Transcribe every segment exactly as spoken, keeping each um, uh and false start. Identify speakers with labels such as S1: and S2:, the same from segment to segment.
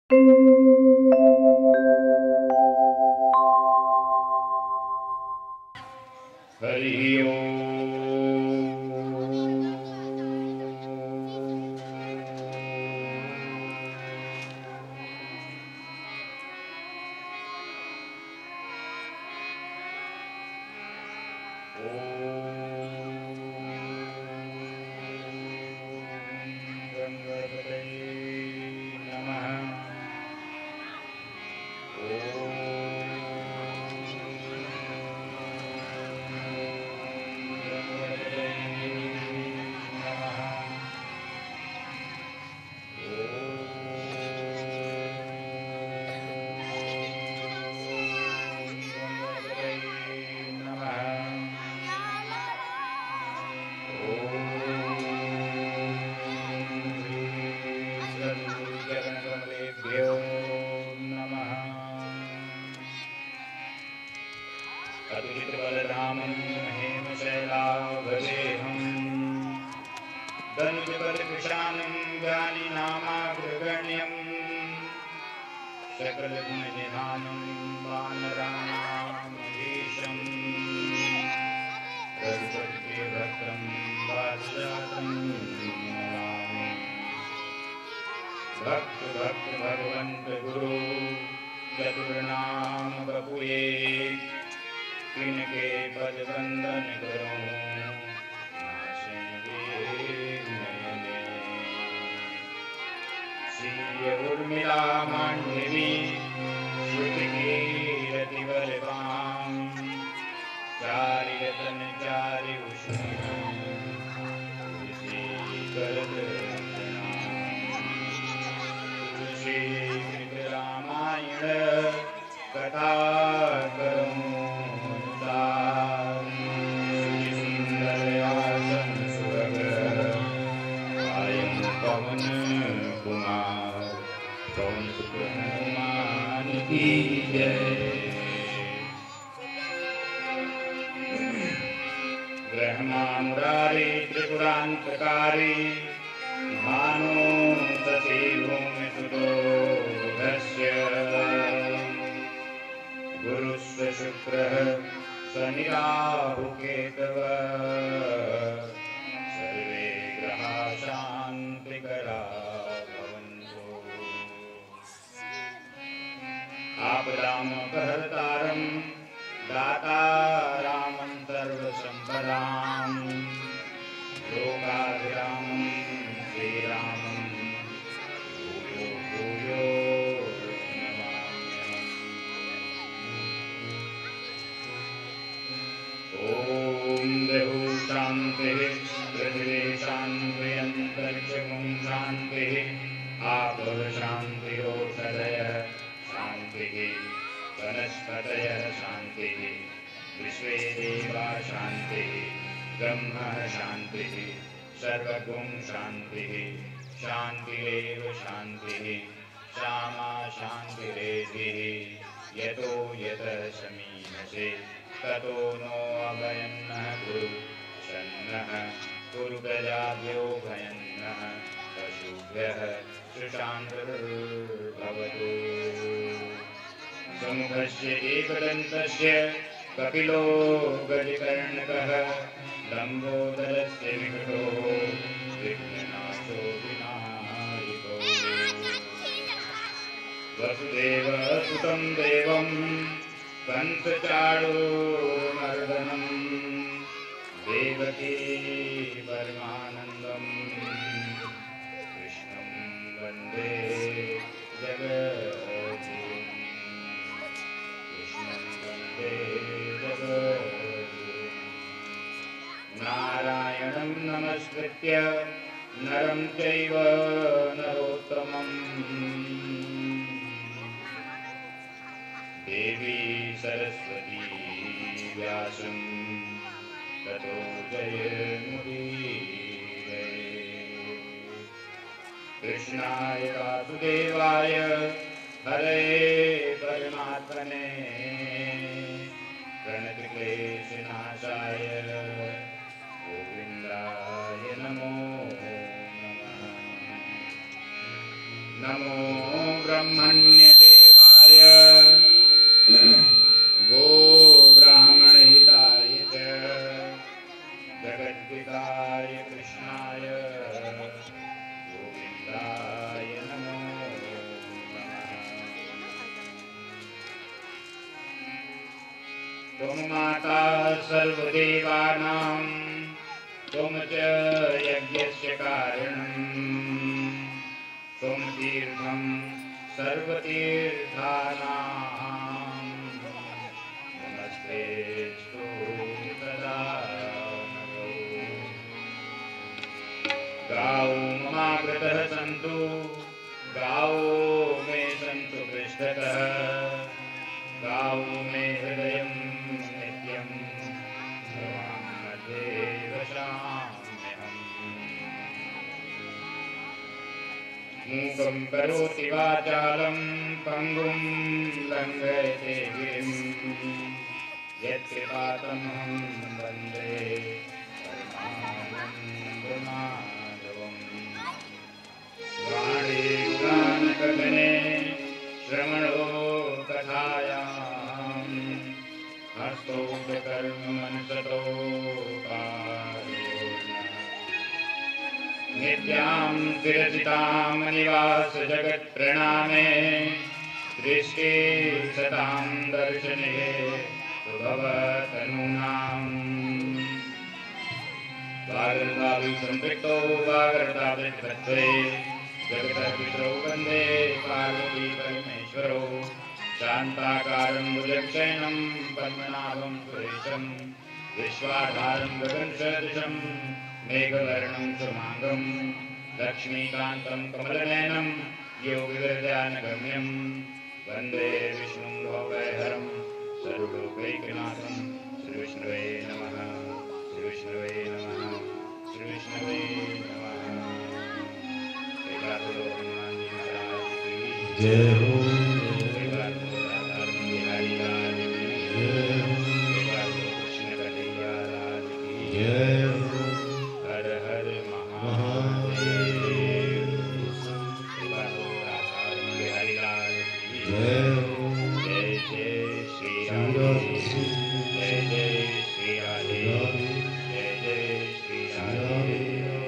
S1: हरि ओम। भक्त भक्त भगवंत गुरु चतुर्नाम बपुए तिनके पद वंदन करो श्री उर्मिला मांडवी श्रुति कीरति बलवान चारि रतन चारि उष्ण रामायण कथा करूं सुंदर आसन सुरग आयं पवन कुमार पवन सुत हनुमान की जय। ब्रह्मा मुरारी त्रिपुरांतकारी भानु सती भूमि सुतो बुधस्य गुरुस्य शुक्रः शनि राहु केतवः सर्वे ग्रहाः शान्तिकरा भवन्तु। आपदामपहर्तारं दातारामं सर्वसम्पदां लोकाभिरामं श्रीरामं भूयो भूयो नमाम्यहम्। ॐ देहु शान्तिः पृथिवी शान्तिः अन्तरिक्षं शान्तिः आपः शान्तिरोषधयः शान्तिः वनस्पतयः शान्तिः विश्वे देवा शान्तिः ब्रह्म शान्तिः सर्वगुण शान्तिः शान्तिरेव शान्तिः श्यामा शान्तिरेधिः यतो यतः समीनसे ततो नो अभयन्नः कुरु शन्नः कुरु प्रजाभ्यो भयन्नः पशुभ्यः सुशान्तिर्भवतु। समुखस्य एकदन्तस्य कपिलो गजकर्णकः लम्बोदरस्य विकटो विघ्ननाशो विनायको वसुदेवसुतं देवं कंसचाणूरमर्दनं देवकी परमानन्दं कृष्णं वन्दे जगद्गुरुं कृष्णं वन्दे जगद्गुरुं। नारायणं नमस्कृत्य नरं चैव नरोत्तमं देवी सरस्वती व्यासं ततो जयमुदीरये। कृष्णाय वासुदेवाय हरे परमात्मने प्रणतक्लेशनाशाय गोविन्दाय नमो नमः। नमो ब्रह्म ब्रह्मण्यदेवाय गो ब्राह्मणहिताय च जगद्विताय कृष्णाय गोविन्दाय नमो नमः। त्वं माता सर्वदेवानां त्वं च यज्ञस्य कारणम् त्वं तीर्थं सर्वतीर्थानां नमस्तेऽस्तु तदा नमो। गावो ममाकृतः सन्तु गावो मे सन्तु पृष्ठतः गावो मे हृदयं नित्यं भवां मध्ये वसाम्यहम्। मूकं करोति वाचालं पङ्गुं लङ्घयते गिरिं यत्कृपातमहं वन्दे परमानन्दमाधवम्। वाणी गानकगणे श्रवणो कथायां हस्तो कर्ममनसतो नित्यां विरचितां निवास जगत् प्रणामे दृष्टि सतां दर्शने सुभवतनूनाम्। वागर्तावि सम्पृक्तो वागर्तावृत्तत्वे जगतर्पितरौ वन्दे पार्वती परमेश्वरौ शान्ताकारं भुजगशयनं पद्मनाभं सुरेशं विश्वाधारं गगनसदृशं मेघवर्णं शुभांगं लक्ष्मीकान्तं कमलनयनं योगिविरजानगम्यं वन्दे विष्णुं भवभयहरं सर्वलोकैकनाथं। श्रीविष्णवे नमः, श्रीविष्णवे नमः, श्रीविष्णवे नमः। श्रीराधो हनुमान जी महाराज की
S2: जय हो।
S1: श्रीराधो राधा बिहारी लाल की जय। श्रीराधो कृष्ण कन्हैया लाल की
S2: जय हो।
S1: हर हर महादेव। श्रीराधो राधा बिहारी लाल की
S2: जय हो।
S1: जय जय श्री राधे, जय जय श्री राधे, जय जय श्री राधे।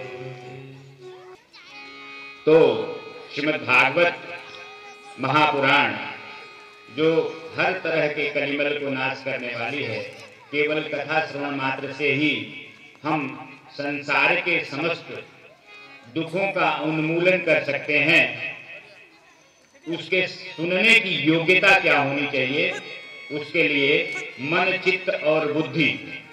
S1: तो श्रीमद् भागवत महापुराण जो हर तरह के कलिमल को नाश करने वाली है, केवल कथा श्रवण मात्र से ही हम संसार के समस्त दुखों का उन्मूलन कर सकते हैं। उसके सुनने की योग्यता क्या होनी चाहिए? उसके लिए मन, चित्त और बुद्धि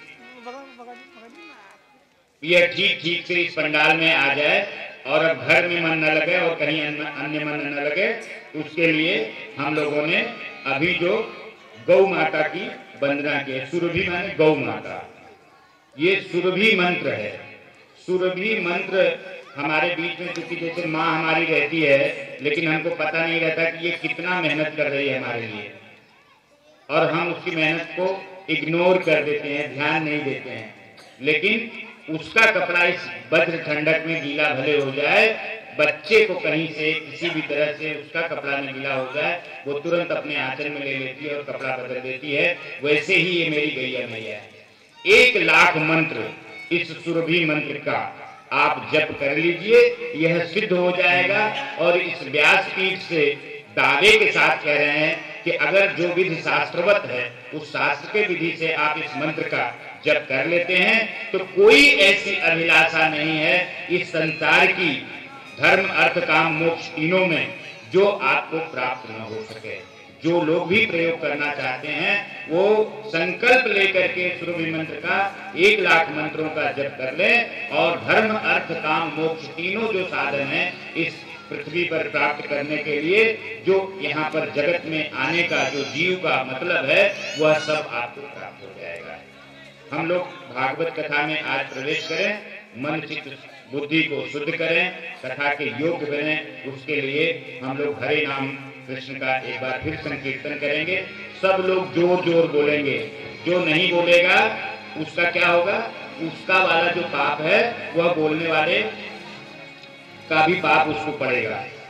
S1: यह ठीक ठीक से इस पंडाल में आ जाए और अब घर में मन न लगे और कहीं अन्य मन न लगे। उसके लिए हम लोगों ने अभी जो गौ माता की वंदना की है, सुरभि माने गौ माता, ये सुरभि मंत्र है। सुरभि मंत्र हमारे बीच में, क्योंकि जैसे माँ हमारी रहती है लेकिन हमको पता नहीं रहता कि ये कितना मेहनत कर रही है हमारे लिए, और हम उसकी मेहनत को इग्नोर कर देते हैं, ध्यान नहीं देते हैं। लेकिन उसका कपड़ा इस वज्र ठंडक में गीला भले हो जाए, बच्चे को कहीं से किसी भी तरह से उसका कपड़ा न गीला हो जाए, वो तुरंत अपने आंचल में ले लेती है और कपड़ा बदल देती है। वैसे ही ये मेरी गैया मैया है। एक लाख मंत्र इस सुरभि मंत्र का आप जप कर लीजिए, यह सिद्ध हो जाएगा। और इस व्यासपीठ से दावे के साथ कह रहे हैं कि अगर जो विधि शास्त्रवत है उस शास्त्र के विधि से आप इस मंत्र का जप कर लेते हैं तो कोई ऐसी अभिलाषा नहीं है इस संसार की धर्म, अर्थ, काम, मोक्ष तीनों में जो आपको प्राप्त न हो सके। जो लोग भी प्रयोग करना चाहते हैं वो संकल्प लेकर के सुरभि मंत्र का एक लाख मंत्रों का जप कर ले, और धर्म, अर्थ, काम, मोक्ष तीनों जो साधन है इस पृथ्वी पर प्राप्त करने के लिए, जो यहाँ पर जगत में आने का जो जीव का मतलब है, वह सब आपको प्राप्त हो जाएगा। हम लोग भागवत कथा में आज प्रवेश करें, मन, चित्त, बुद्धि को शुद्ध करें, कथा के योग्य बने। उसके लिए हम लोग हरे नाम कृष्ण का एक बार फिर संकीर्तन करेंगे। सब लोग जोर जोर बोलेंगे। जो नहीं बोलेगा उसका क्या होगा? उसका वाला जो पाप है वह बोलने वाले का भी पाप उसको पड़ेगा।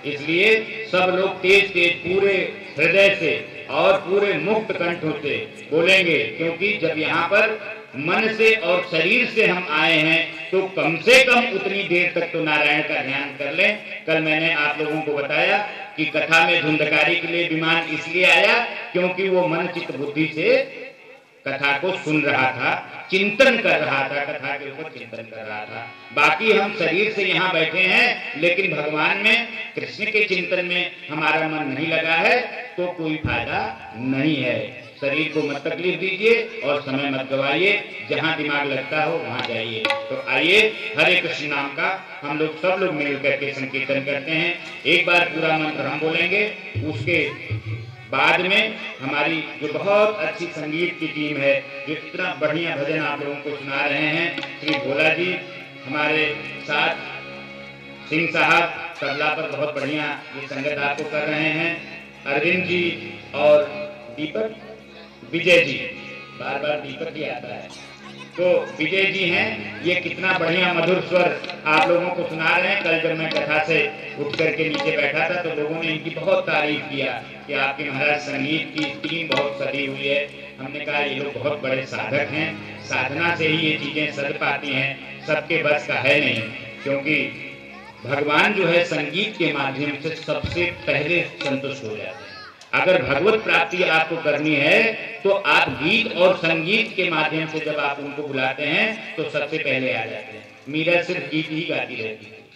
S1: इसलिए सब लोग तेज तेज पूरे हृदय से और पूरे मुक्त कंठ से बोलेंगे, क्योंकि जब यहाँ पर मन से और शरीर से हम आए हैं तो कम से कम उतनी देर तक तो नारायण का ध्यान कर लें। कल मैंने आप लोगों को बताया कि कथा में धुंधकारी के लिए विमान इसलिए आया क्योंकि वो मन चित्त बुद्धि से कथा को सुन रहा था, चिंतन कर रहा था, कथा के ऊपर चिंतन कर रहा था। बाकी हम शरीर से यहाँ बैठे हैं लेकिन भगवान में, कृष्ण के चिंतन में हमारा मन नहीं लगा है तो कोई फायदा नहीं है। शरीर को मत तकलीफ दीजिए और समय मत गवाइए, जहाँ दिमाग लगता हो वहाँ जाइए। तो आइए हरे कृष्ण नाम का हम लोग सब लोग मिल करके संकीर्तन करते हैं। एक बार पूरा मंत्र हम बोलेंगे, उसके बाद में हमारी जो बहुत अच्छी संगीत की टीम है, जो इतना बढ़िया भजन आप लोगों को सुना रहे हैं, श्री भोला जी हमारे साथ, सिंह साहब तबला पर बहुत बढ़िया ये संगत आपको कर रहे हैं, अरविंद जी और दीपक, विजय जी, बार बार दीपक ही आता है, तो विजय जी हैं, ये कितना बढ़िया मधुर स्वर आप लोगों को सुना रहे हैं। कल जब मैं कथा से उठ करके नीचे बैठा था तो लोगों ने इनकी बहुत तारीफ किया कि आपके महाराज संगीत की टीम बहुत सदी हुई है। हमने कहा ये लोग बहुत बड़े साधक हैं, साधना से ही ये चीजें सद पाती हैं, सबके बस का है नहीं, क्योंकि भगवान जो है संगीत के माध्यम से सबसे पहले संतुष्ट हो जाते हैं। अगर भगवत प्राप्ति आपको करनी है तो आप गीत और संगीत के माध्यम से जब आप उनको बुलाते हैं तो सबसे पहले आ जाते हैं। मीरा सिर्फ गीत ही गाती रहती है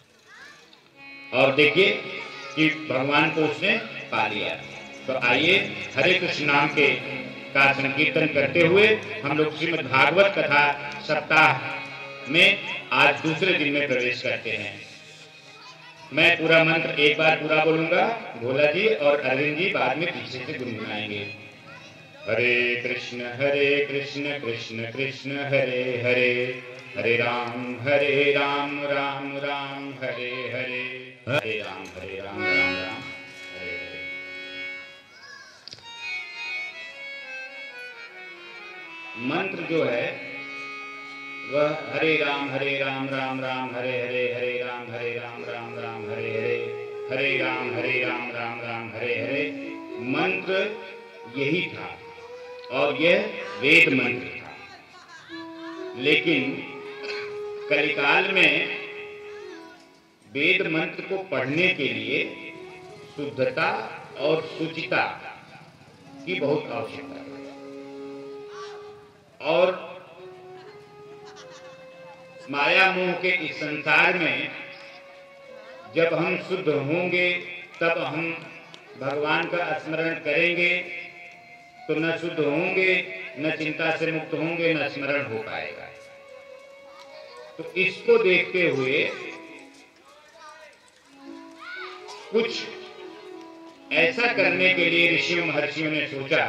S1: और देखिए कि भगवान को उसने पा लिया। तो आइए हरे कृष्ण नाम के का संकीर्तन करते हुए हम लोग श्रीमद् भागवत कथा सप्ताह में आज दूसरे दिन में प्रवेश करते हैं। मैं पूरा मंत्र एक बार पूरा बोलूंगा, भोला जी और अरविंद जी बाद में पीछे से गुनगुनाएंगे। हरे कृष्ण हरे कृष्ण कृष्ण कृष्ण हरे हरे, हरे राम हरे राम राम राम हरे हरे, हरे राम हरे राम राम राम हरे हरे। मंत्र जो है वह हरे राम हरे राम राम राम हरे हरे, हरे राम हरे राम राम राम हरे हरे, हरे राम हरे राम राम राम हरे हरे मंत्र यही था और यह वेद मंत्र था। लेकिन कलिकाल में वेद मंत्र को पढ़ने के लिए शुद्धता और शुचिता की बहुत आवश्यकता है और माया मोह के इस संसार में जब हम शुद्ध होंगे तब हम भगवान का स्मरण करेंगे, तो न शुद्ध होंगे, न चिंता से मुक्त होंगे, न स्मरण हो पाएगा। तो इसको देखते हुए कुछ ऐसा करने के लिए ऋषियों महर्षियों ने सोचा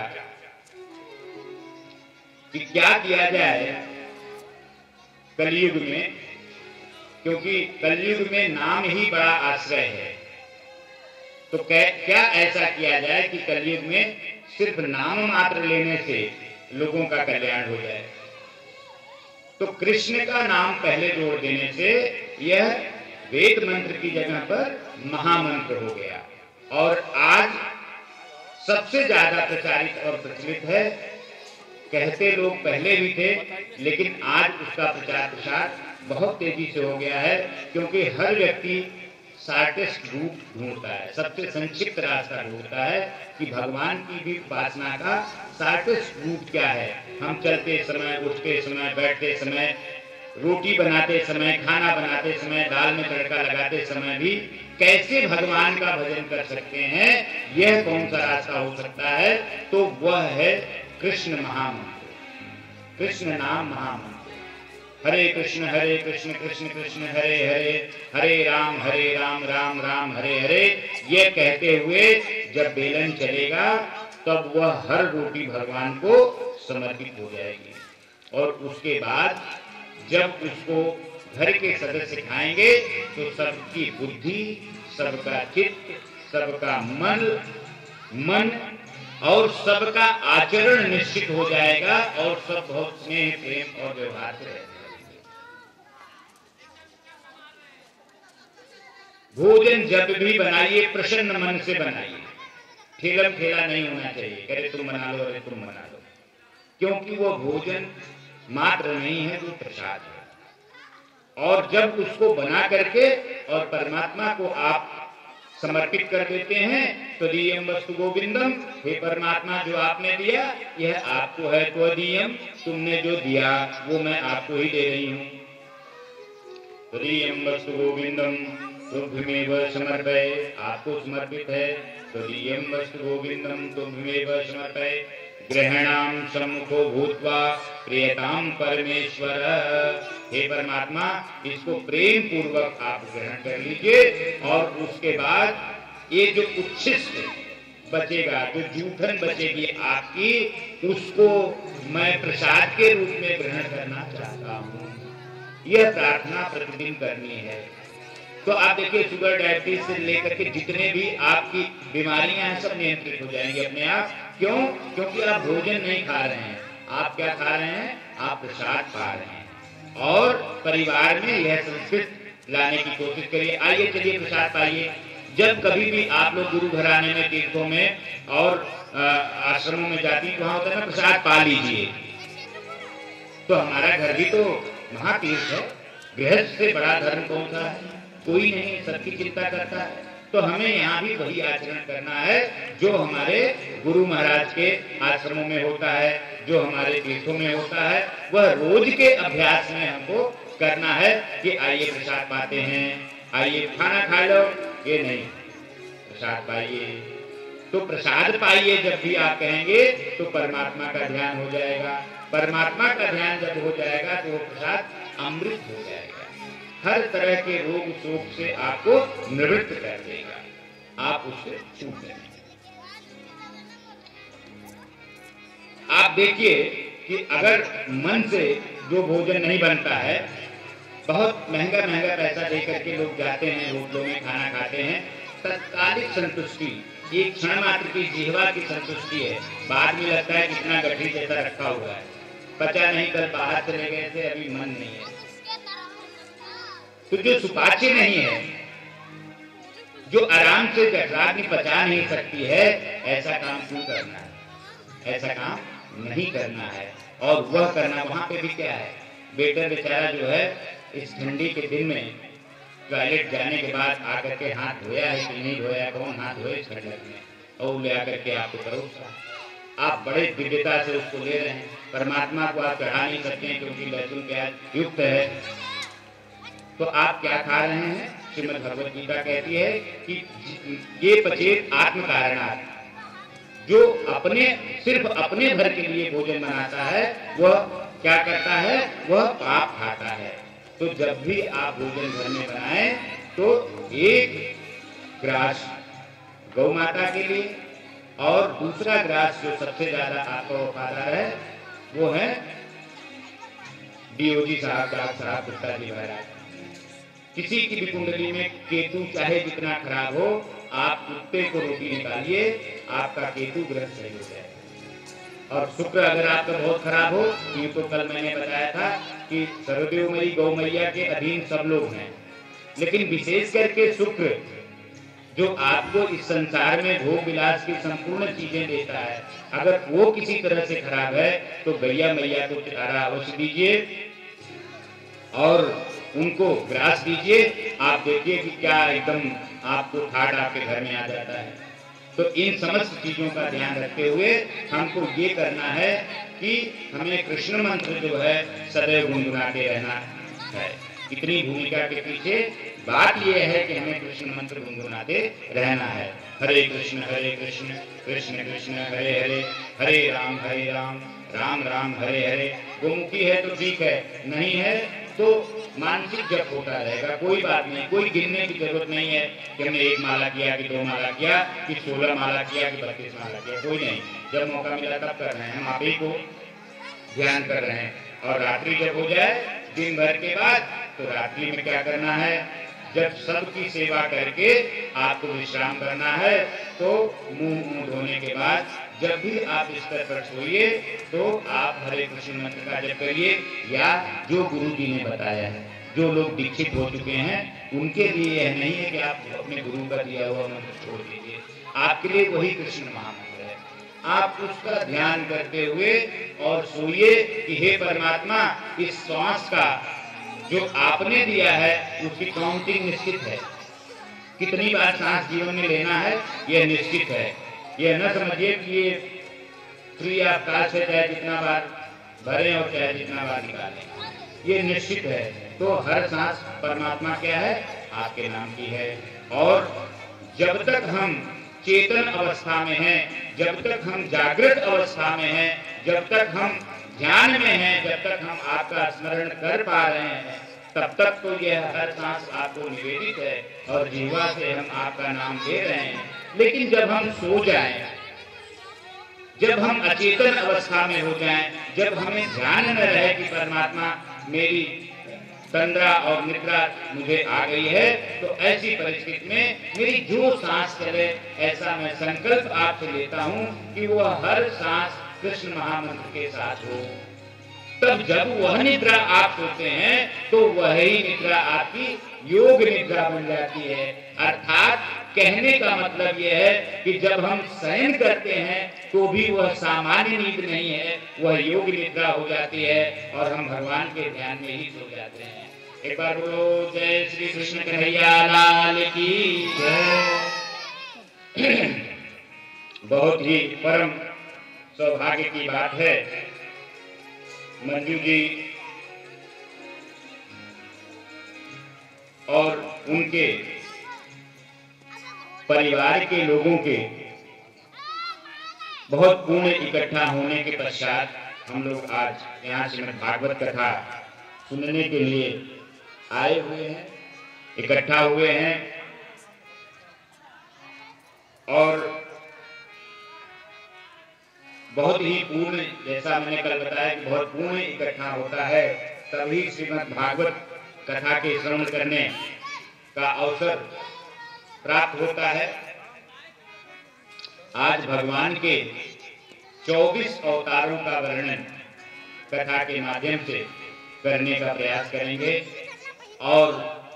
S1: कि क्या किया जाए कलयुग में, क्योंकि कलयुग में नाम ही बड़ा आश्रय है। तो क्या ऐसा किया जाए कि कलयुग में सिर्फ नाम मात्र लेने से लोगों का कल्याण हो जाए। तो कृष्ण का नाम पहले जोड़ देने से यह वेद मंत्र की जगह पर महामंत्र हो गया और आज सबसे ज्यादा प्रचारित और प्रचलित है। कहते लोग पहले भी थे लेकिन आज उसका प्रचार प्रसार बहुत तेजी से हो गया है, क्योंकि हर व्यक्ति शार्टेस्ट रूट ढूंढता है, सबसे संक्षिप्त रास्ता ढूंढता है कि भगवान की भी उपासना का शार्टेस्ट रूट क्या है। हम चलते समय, उठते समय, बैठते समय, रोटी बनाते समय, खाना बनाते समय, दाल में तड़का लगाते समय भी कैसे भगवान का भजन कर सकते हैं, यह कौन सा रास्ता हो सकता है? तो वह है कृष्ण महामंत्र, कृष्ण नाम महामंत्र। हरे कृष्ण हरे कृष्ण कृष्ण कृष्ण हरे हरे, हरे राम हरे राम राम राम हरे हरे। ये कहते हुए जब बेलन चलेगा तब वह हर रोटी भगवान को समर्पित हो जाएगी और उसके बाद जब उसको घर के सदस्य खाएंगे तो सबकी बुद्धि, सबका चित्त, सबका मन मन और सबका आचरण निश्चित हो जाएगा और सब बहुत स्नेह, प्रेम और व्यवहार से रहेंगे। भोजन जब भी बनाइए प्रसन्न मन से बनाइए, ठेलम ठेला नहीं होना चाहिए, अरे तुम बना लो, अरे तुम बना लो, क्योंकि वो भोजन मात्र नहीं है, वो प्रसाद है। और जब उसको बना करके और परमात्मा को आप समर्पित कर देते हैं तो दीयम वस्तु गोविंदम, हे परमात्मा जो आपने दिया यह आपको है, तो दीयम तुमने जो दिया वो मैं आपको ही दे रही हूँ। दीयम वस्तु गोविंदम तुभ्यमेव समर्पय, आपको समर्पित है, तो दीयम वस्तु गोविंदम तुभ्यमेव समर्पय। ग्रहणाम सम्मुखो भूत्वा प्रियताम परमेश्वर, हे परमात्मा इसको प्रेम पूर्वक आप ग्रहण कर लीजिए। और उसके बाद ये जो उच्छिष्ट बचेगा, जो जूठन बचेगी आपकी, उसको मैं प्रसाद के रूप में ग्रहण करना चाहता हूँ। यह प्रार्थना प्रतिदिन करनी है। तो आप देखिए शुगर डायबिटीज से लेकर के जितने भी आपकी बीमारियां हैं सब नियंत्रित हो जाएंगी अपने आप। क्यों? क्योंकि आप भोजन नहीं खा रहे हैं, आप क्या खा रहे हैं? आप प्रसाद खा रहे हैं। और परिवार में यह संस्कृत लाने की कोशिश करिए। आइए चलिए प्रसाद पाइए। जब कभी भी आप लोग गुरु घराने में, तीर्थों में और आश्रमों में जाती वहां होता है ना, प्रसाद पा लीजिए। तो हमारा घर भी तो महातीर्थ है, गृहस्थ से बड़ा धर्म कौन सा है? कोई नहीं, सबकी चिंता करता है। तो हमें यहाँ भी वही आचरण करना है जो हमारे गुरु महाराज के आश्रमों में होता है, जो हमारे तीर्थों में होता है। वह रोज के अभ्यास में हमको करना है कि आइए प्रसाद पाते हैं, आइए खाना खा लो, ये नहीं, प्रसाद पाइए। तो प्रसाद पाइए जब भी आप कहेंगे तो परमात्मा का ध्यान हो जाएगा। परमात्मा का ध्यान जब हो जाएगा तो वो प्रसाद अमृत हो जाएगा, हर तरह के रोग शोक से आपको निवृत्त कर देगा, आप उससे छूट जाएंगे। आप देखिए कि अगर मन से जो भोजन नहीं बनता है, बहुत महंगा महंगा पैसा देकर के लोग जाते हैं, होटलों में खाना खाते हैं, तत्कालिक संतुष्टि, एक क्षण मात्र की जिह्वा की संतुष्टि है, बाद में लगता है कितना गठरी जैसा रखा हुआ है, पचा नहीं, कल बाहर चले गए थे, अभी मन नहीं है। तो जो सुपाच्य नहीं है, जो आराम से जठराग्नि पचा नहीं सकती है, ऐसा काम क्यों करना है? ऐसा काम नहीं करना है। और वह करना वहां पे भी क्या है, बेटा बेचारा जो है इस ठंडी के दिन में टॉयलेट जाने के बाद आकर के हाथ धोया है कि नहीं धोया, कौन हाथ धोए इस ठंडक में, और ले आकर के आपको परोसा, आप बड़े दिव्यता से उसको ले रहे हैं। परमात्मा को आप चढ़ा नहीं सकते हैं क्योंकि लहसुन प्याज युक्त है। तो आप क्या खा रहे हैं? श्रीमद् भगवत गीता कहती है कि ये पचेत आत्म कारणात्, जो अपने सिर्फ अपने भर के लिए भोजन बनाता है वह क्या करता है? वह पाप खाता है। तो जब भी आप भोजन घर में बनाएं तो एक ग्रास गौ माता के लिए और दूसरा ग्रास जो सबसे ज्यादा आपको वफादार है वो है डीओजी साहब, डॉक्टर साहब गुप्ता जी महाराज। किसी की भी कुंडली में केतु चाहे जितना खराब हो, आप कुत्ते को रोटी निकालिए, आपका केतु ग्रह सही हो जाएगा। और शुक्र अगर आपका बहुत खराब हो, ये तो कल मैंने बताया था कि सर्वदेवमयी गौ मैया के अधीन सब लोग हैं, लेकिन विशेष करके शुक्र जो आपको इस संसार में भोग विलास की संपूर्ण चीजें देता है, अगर वो किसी तरह से खराब है तो गैया मैया को चितारा अवश्य दीजिए और उनको ग्रास दीजिए। आप देखिए कि क्या एकदम आपको ठाट आपके घर में आ जाता है। तो इन समस्त चीजों का ध्यान रखते हुए हमको ये करना है कि हमें कृष्ण मंत्र जो है सदैव गुनगुनाते रहना है। इतनी भूमिका के पीछे बात यह है कि हमें कृष्ण मंत्र गुनगुनाते रहना है। हरे कृष्ण हरे कृष्ण कृष्ण कृष्ण हरे हरे, हरे राम हरे राम राम राम हरे हरे। गोमुखी है तो ठीक है, नहीं है तो मानसिक जप होता रहेगा, कोई बात नहीं, कोई गिनने की जरूरत नहीं है कि हमने एक माला किया कि दो माला किया कि सोलह माला किया कि बत्तीस माला किया, कोई नहीं। जब मौका मिला तब कर रहे हैं, हम आप ही को ध्यान कर रहे हैं। और रात्रि जब हो जाए दिन भर के बाद, तो रात्रि में क्या करना है? जब सबकी सेवा करके आपको विश्राम करना है तो मुंह मुंह धोने के बाद जब भी आप बिस्तर पर सोइए तो आप हरे कृष्ण मंत्र का जप करिए या जो गुरु जी ने बताया है। जो लोग दीक्षित हो चुके हैं उनके लिए यह नहीं है कि आप अपने गुरु का दिया हुआ मंत्र छोड़ दीजिए, आपके लिए वही कृष्ण महामंत्र है। आप उसका ध्यान करते हुए और सोइए कि हे परमात्मा, इस श्वास का जो आपने दिया है उसकी काउंटिंग निश्चित है, कितनी बार सांस जीवन में लेना है यह निश्चित है। यह न समझिए कि ये फ्री ऑफ कॉस्ट है, चाहे जितना बार भरें और चाहे जितना बार निकालें, ये निश्चित है। तो हर सांस परमात्मा क्या है, आपके नाम की है। और जब तक हम चेतन अवस्था में हैं, जब तक हम जागृत अवस्था में हैं, जब तक हम ध्यान में हैं, जब तक हम आपका स्मरण कर पा रहे हैं, तब तक तो यह हर सांस आपको निवेदित है और जीवा से हम आपका नाम ले रहे हैं। लेकिन जब हम सो जाएं, जब हम अचेतन अवस्था में हो जाएं, जब हमें ध्यान न रहे कि परमात्मा मेरी तंद्रा और निद्रा मुझे आ गई है, तो ऐसी परिस्थिति में मेरी जो सांस चले, ऐसा मैं संकल्प आपसे लेता हूं कि वह हर सांस कृष्ण महामंत्र के साथ हो। तब जब वह निद्रा आप सोते हैं तो वही निद्रा आपकी योग निद्रा बन जाती है। अर्थात कहने का मतलब यह है कि जब हम शयन करते हैं तो भी वह सामान्य नींद नहीं है, वह योग निद्रा हो जाती है और हम भगवान के ध्यान में ही सो जाते हैं। एक बार बोलो जय श्री कृष्ण कन्हैया लाल की जय। बहुत ही परम सौभाग्य की बात है, मंजू जी और उनके परिवार के लोगों के बहुत पूर्ण इकट्ठा होने के पश्चात हम लोग आज यहाँ श्रीमद् भागवत कथा सुनने के लिए आए हुए हैं, इकट्ठा हुए हैं। और बहुत ही पूर्ण, जैसा मैंने कल बताया कि बहुत पूर्ण इकट्ठा होता है, तभी श्रीमद् भागवत कथा के श्रवण करने का अवसर प्राप्त होता है। आज भगवान के चौबीस अवतारों का वर्णन कथा के माध्यम से करने का प्रयास करेंगे। और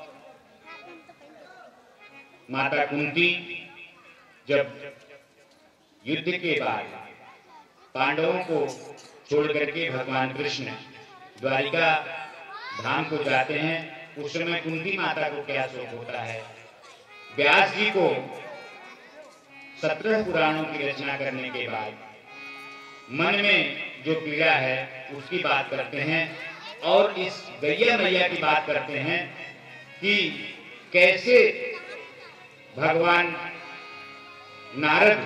S1: माता कुंती जब युद्ध के बाद पांडवों को छोड़ करके भगवान कृष्ण द्वारिका धाम को जाते हैं, उस समय कुंती माता को क्या शोक होता है। व्यास जी को सत्रह पुराणों की रचना करने के बाद मन में जो पीड़ा है उसकी बात करते हैं और इस गैया मैया की बात करते हैं कि कैसे भगवान नारद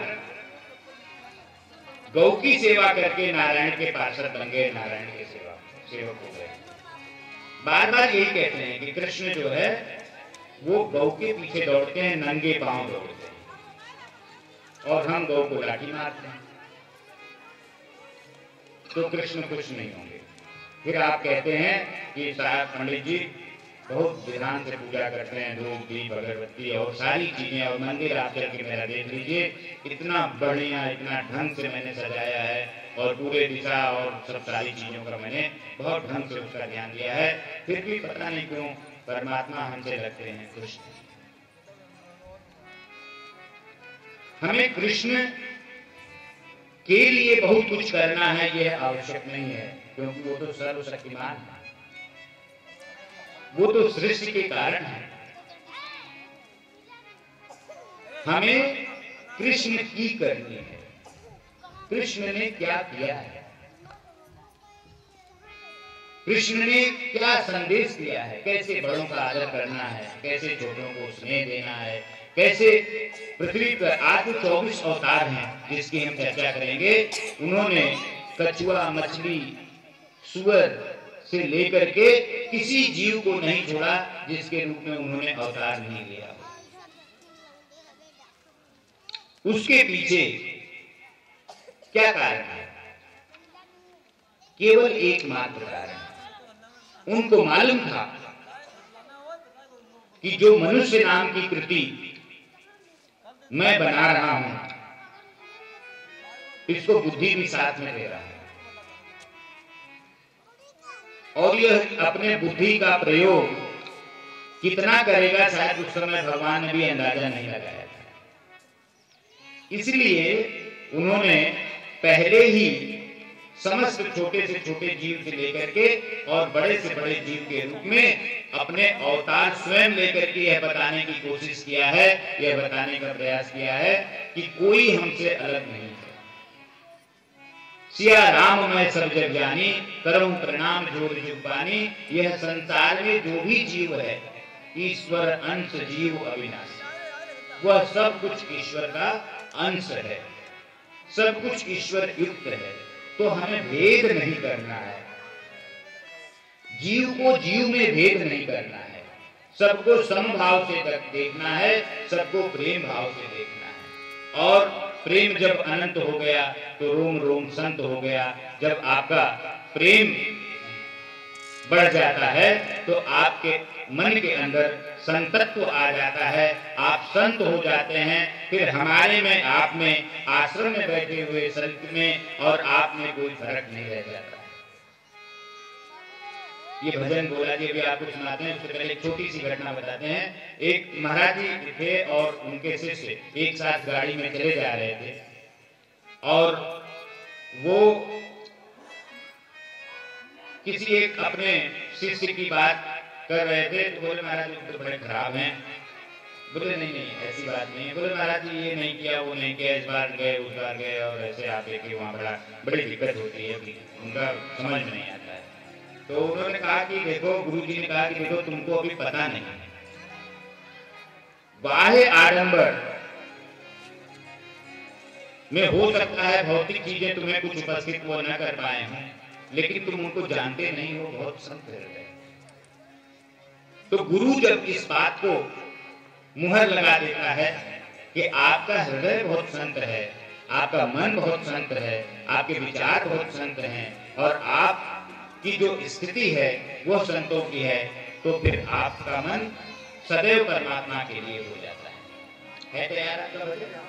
S1: गौ की सेवा करके नारायण के पार्षद बन गए, नारायण के सेवा सेवक हो गए। बार बार यही कहते हैं कि कृष्ण जो है वो गौ के पीछे दौड़ते हैं, नंगे पांव दौड़ते हैं और हम गौ को लाठी मारते हैं, तो कृष्ण खुश नहीं होंगे। फिर आप कहते हैं कि साहब पंडित जी बहुत विधान से पूजा करते हैं, धूप दीप अगरबत्ती और सारी चीजें, और मंदिर आप चल के मेरा देख लीजिए, इतना बढ़िया, इतना ढंग से मैंने सजाया है और पूरे दिशा और सब सारी चीजों का मैंने बहुत ढंग से उसका ध्यान दिया है, फिर भी पता नहीं क्यों परमात्मा हमसे लगते हैं कृष्ण। हमें कृष्ण के लिए बहुत कुछ करना है यह आवश्यक नहीं है, क्योंकि वो तो सर्वशक्तिमान है, वो तो सृष्टि के कारण है। हमें कृष्ण की करनी है, कृष्ण ने क्या किया है, कृष्ण ने क्या संदेश दिया है, कैसे बड़ों का आदर करना है, कैसे छोटों को स्नेह देना है, कैसे पृथ्वी पर आज चौबीस अवतार हैं जिसकी हम चर्चा करेंगे। उन्होंने कछुआ, मछली, सुअर से लेकर के किसी जीव को नहीं छोड़ा जिसके रूप में उन्होंने अवतार नहीं लिया। उसके पीछे क्या कारण है? केवल एकमात्र कारण, उनको मालूम था कि जो मनुष्य नाम की कृति मैं बना रहा हूं, इसको बुद्धि भी साथ में दे रहा है और यह अपने बुद्धि का प्रयोग कितना करेगा शायद उस समय भगवान ने भी अंदाजा नहीं लगाया था। इसलिए उन्होंने पहले ही समस्त छोटे से छोटे जीव से लेकर के और बड़े से बड़े जीव के रूप में अपने अवतार स्वयं लेकर के यह बताने की कोशिश किया है, यह बताने का प्रयास किया है कि कोई हमसे अलग नहीं है। सिया राम मैं सब जग जानी, करूं प्रणाम जोड़ जुग पानी। यह संसार में जो भी जीव है ईश्वर अंश जीव अविनाशी, वह सब कुछ ईश्वर का अंश है, सब कुछ ईश्वर युक्त है। तो हमें भेद नहीं करना है, जीव को जीव में भेद नहीं करना है, सबको समभाव से देखना है, सबको प्रेम भाव से देखना है। और प्रेम जब अनंत हो गया तो रोम रोम संत हो गया। जब आपका प्रेम बढ़ जाता है तो आपके मन के अंदर संतत्व आ जाता है, आप संत हो जाते हैं। फिर हमारे में, आप में, आश्रम में बैठे हुए संत में और आप में कोई फर्क नहीं रह जाता। ये भजन बोला जी अभी आपको सुनाते हैं। उससे पहले एक छोटी सी घटना बताते हैं। एक महाराज जी थे और उनके शिष्य एक साथ गाड़ी में चले जा रहे थे और वो किसी एक अपने शिष्य की बात कर रहे थे तो बोले महाराज जी तो बड़े खराब हैं। बोले नहीं नहीं ऐसी बात नहीं है। बोले महाराज जी ये नहीं किया वो नहीं किया, इस बार गए उस बार गए और ऐसे आप देखिए वहाँ बड़ा बड़ी दिक्कत होती है, उनका समझ में नहीं आता है। तो उन्होंने कहा कि देखो, गुरु जी ने कहा कि देखो तुमको अभी पता नहीं, बाह्य आडंबर में हो सकता है भौतिक चीजें तुम्हें कुछ उपस्थित वो न कर पाए हों, लेकिन तुम उनको जानते नहीं हो, बहुत संत हृदय। तो गुरु जब इस बात को मुहर लगा देता है कि आपका हृदय बहुत संत है, आपका मन बहुत संत है, आपके विचार बहुत संत हैं और आपकी जो स्थिति है वो संतों की है, तो फिर आपका मन सदैव परमात्मा के लिए हो जाता है। है तैयार आपका भजन?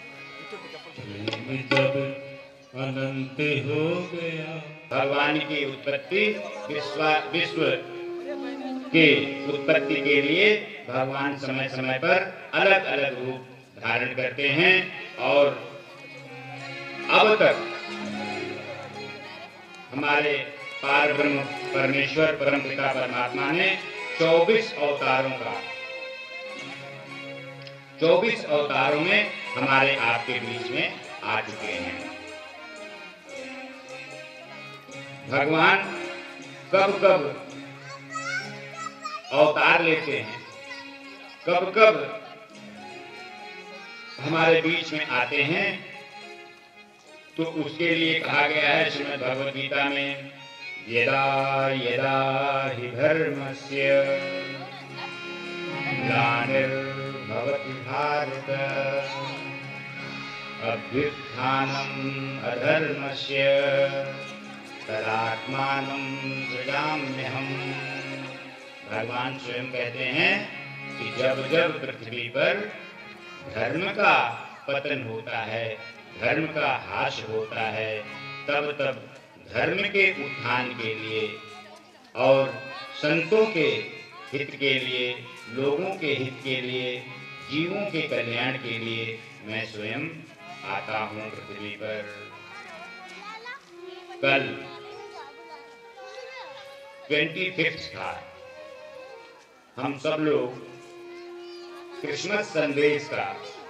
S2: अनंत हो गया।
S1: भगवान की उत्पत्ति विश्व विश्व के उत्पत्ति के लिए भगवान समय समय पर अलग अलग रूप धारण करते हैं और अब तक हमारे पार ब्रह्म परमेश्वर परम पिता परमात्मा ने चौबीस अवतारों का चौबीस अवतारों में हमारे आपके बीच में आ चुके हैं। भगवान कब कब अवतार लेते हैं, कब कब हमारे बीच में आते हैं, तो उसके लिए कहा गया है श्रीमद् भगवद गीता में, यदा यदा हि धर्मस्य ग्लानिर्भवति भारत अभ्युत्थानम् अधर्मस्य तदात्मानं सृजाम्यहम्। भगवान स्वयं कहते हैं कि जब जब पृथ्वी पर धर्म का पतन होता है, धर्म का ह्रास होता है, तब तब धर्म के उत्थान के लिए और संतों के हित के लिए, लोगों के हित के लिए, जीवों के कल्याण के लिए मैं स्वयं आता हूँ पृथ्वी पर। कल पच्चीस था, हम सब लोग क्रिसमस संदेश का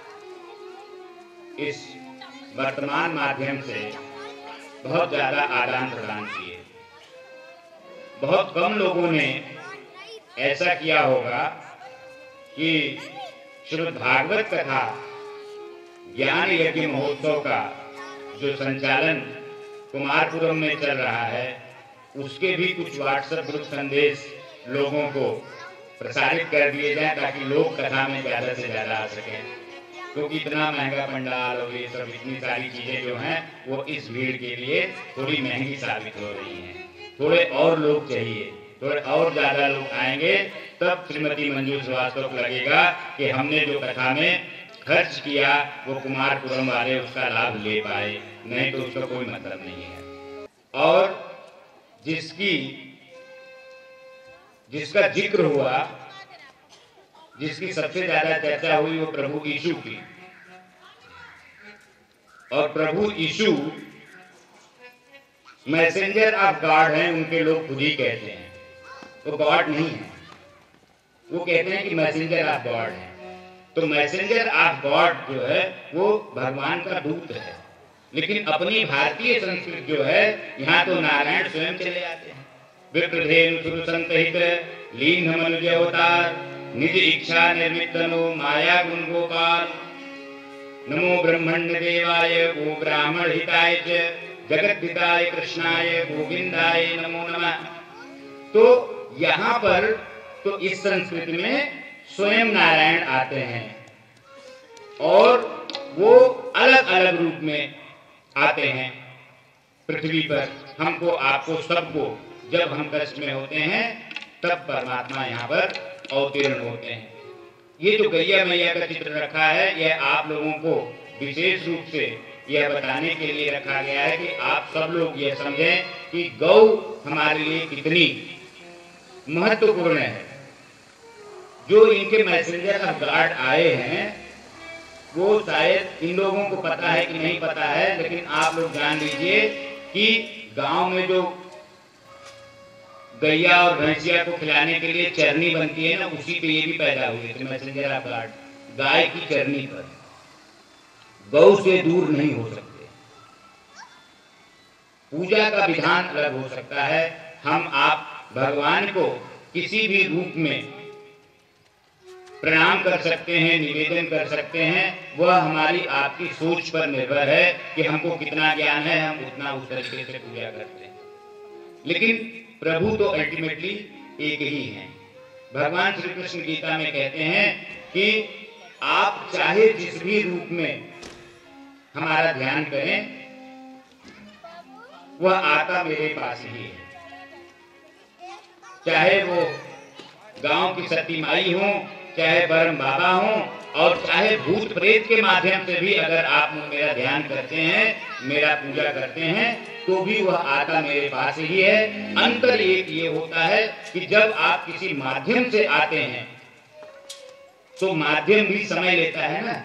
S1: इस वर्तमान माध्यम से बहुत ज्यादा आदान प्रदान किए। बहुत कम लोगों ने ऐसा किया होगा कि श्रीमद् भागवत कथा ज्ञान यज्ञ महोत्सव का जो संचालन कुमारपुरम में चल रहा है, उसके भी कुछ व्हाट्सएप ग्रुप संदेश लोगों को प्रसारित कर दिए जाए ताकि लोग कथा में ज्यादा से ज्यादा आ सकें, क्योंकि इतना महंगा पंडाल और ये सब इतनी सारी चीजें जो हैं वो इस भीड़ के लिए थोड़ी महंगी साबित हो रही हैं। थोड़े और लोग चाहिए, थोड़े और ज्यादा लोग आएंगे तब श्रीमती मंजू श्रीवास्तव को लगेगा कि हमने जो कथा में खर्च किया वो कुमारपुरम वाले उसका लाभ ले पाए, नहीं तो उसका कोई मतलब नहीं है। और जिसकी जिसका जिक्र हुआ, जिसकी सबसे ज्यादा चर्चा हुई, वो प्रभु यीशु की। और Prabhu Yeshu messenger of God हैं, उनके लोग खुद ही कहते हैं। वो गॉड नहीं है, वो कहते हैं कि मैसेंजर ऑफ गॉड है। तो मैसेंजर ऑफ गॉड जो है वो भगवान का दूत है। लेकिन अपनी भारतीय संस्कृति जो है, यहाँ तो नारायण स्वयं चले आते हैं। विप्रधेनु सुर संतहित लीन मनुज अवतार, निज इच्छा निर्मित तनो माया गुण गोपाल, नमो ब्रह्मण्य देवाय गो ब्राह्मण हिताय च जगत हिताय कृष्णाय गोविंदाय नमो नमः। तो यहाँ पर तो इस संस्कृति में स्वयं नारायण आते हैं और वो अलग अलग रूप में आते हैं पृथ्वी पर। हमको, आपको, सबको जब हम कष्ट में होते हैं तब परमात्मा यहाँ पर अवतीर्ण होते हैं। ये जो गैया मैया का चित्र रखा है, यह आप लोगों को विशेष रूप से यह बताने के लिए रखा गया है कि आप सब लोग यह समझें कि गौ हमारे लिए कितनी महत्वपूर्ण है। जो इनके मैसेंजर ऑफ गॉड आए हैं, वो शायद इन लोगों को पता है कि नहीं पता है, लेकिन आप लोग जान लीजिए कि गांव में जो गैया और भैंसिया को खिलाने के लिए चरनी बनती है ना, उसी पे ये भी पैदा हुए थे मैसेंजर ऑफ गॉड। गाय की चरनी पर गौ से दूर नहीं हो सकते। पूजा का विधान अलग हो सकता है। हम आप भगवान को किसी भी रूप में प्रणाम कर सकते हैं, निवेदन कर सकते हैं। वह हमारी आपकी सोच पर निर्भर है कि हमको कितना ज्ञान है, हम उतना उस तरीके से पूजा करते हैं। लेकिन प्रभु तो अल्टीमेटली एक ही हैं। भगवान श्री कृष्ण गीता में कहते हैं कि आप चाहे जिस भी रूप में हमारा ध्यान करें, वह आता मेरे पास ही है। चाहे वो गांव की सती माई हो, चाहे ब्रह्म बाबा हो, और चाहे भूत प्रेत के माध्यम से भी अगर आप मेरा ध्यान करते हैं, मेरा पूजा करते हैं, तो भी वह आता मेरे पास ही है। अंतर एक ये होता है कि जब आप किसी माध्यम से आते हैं तो माध्यम भी समय लेता है ना।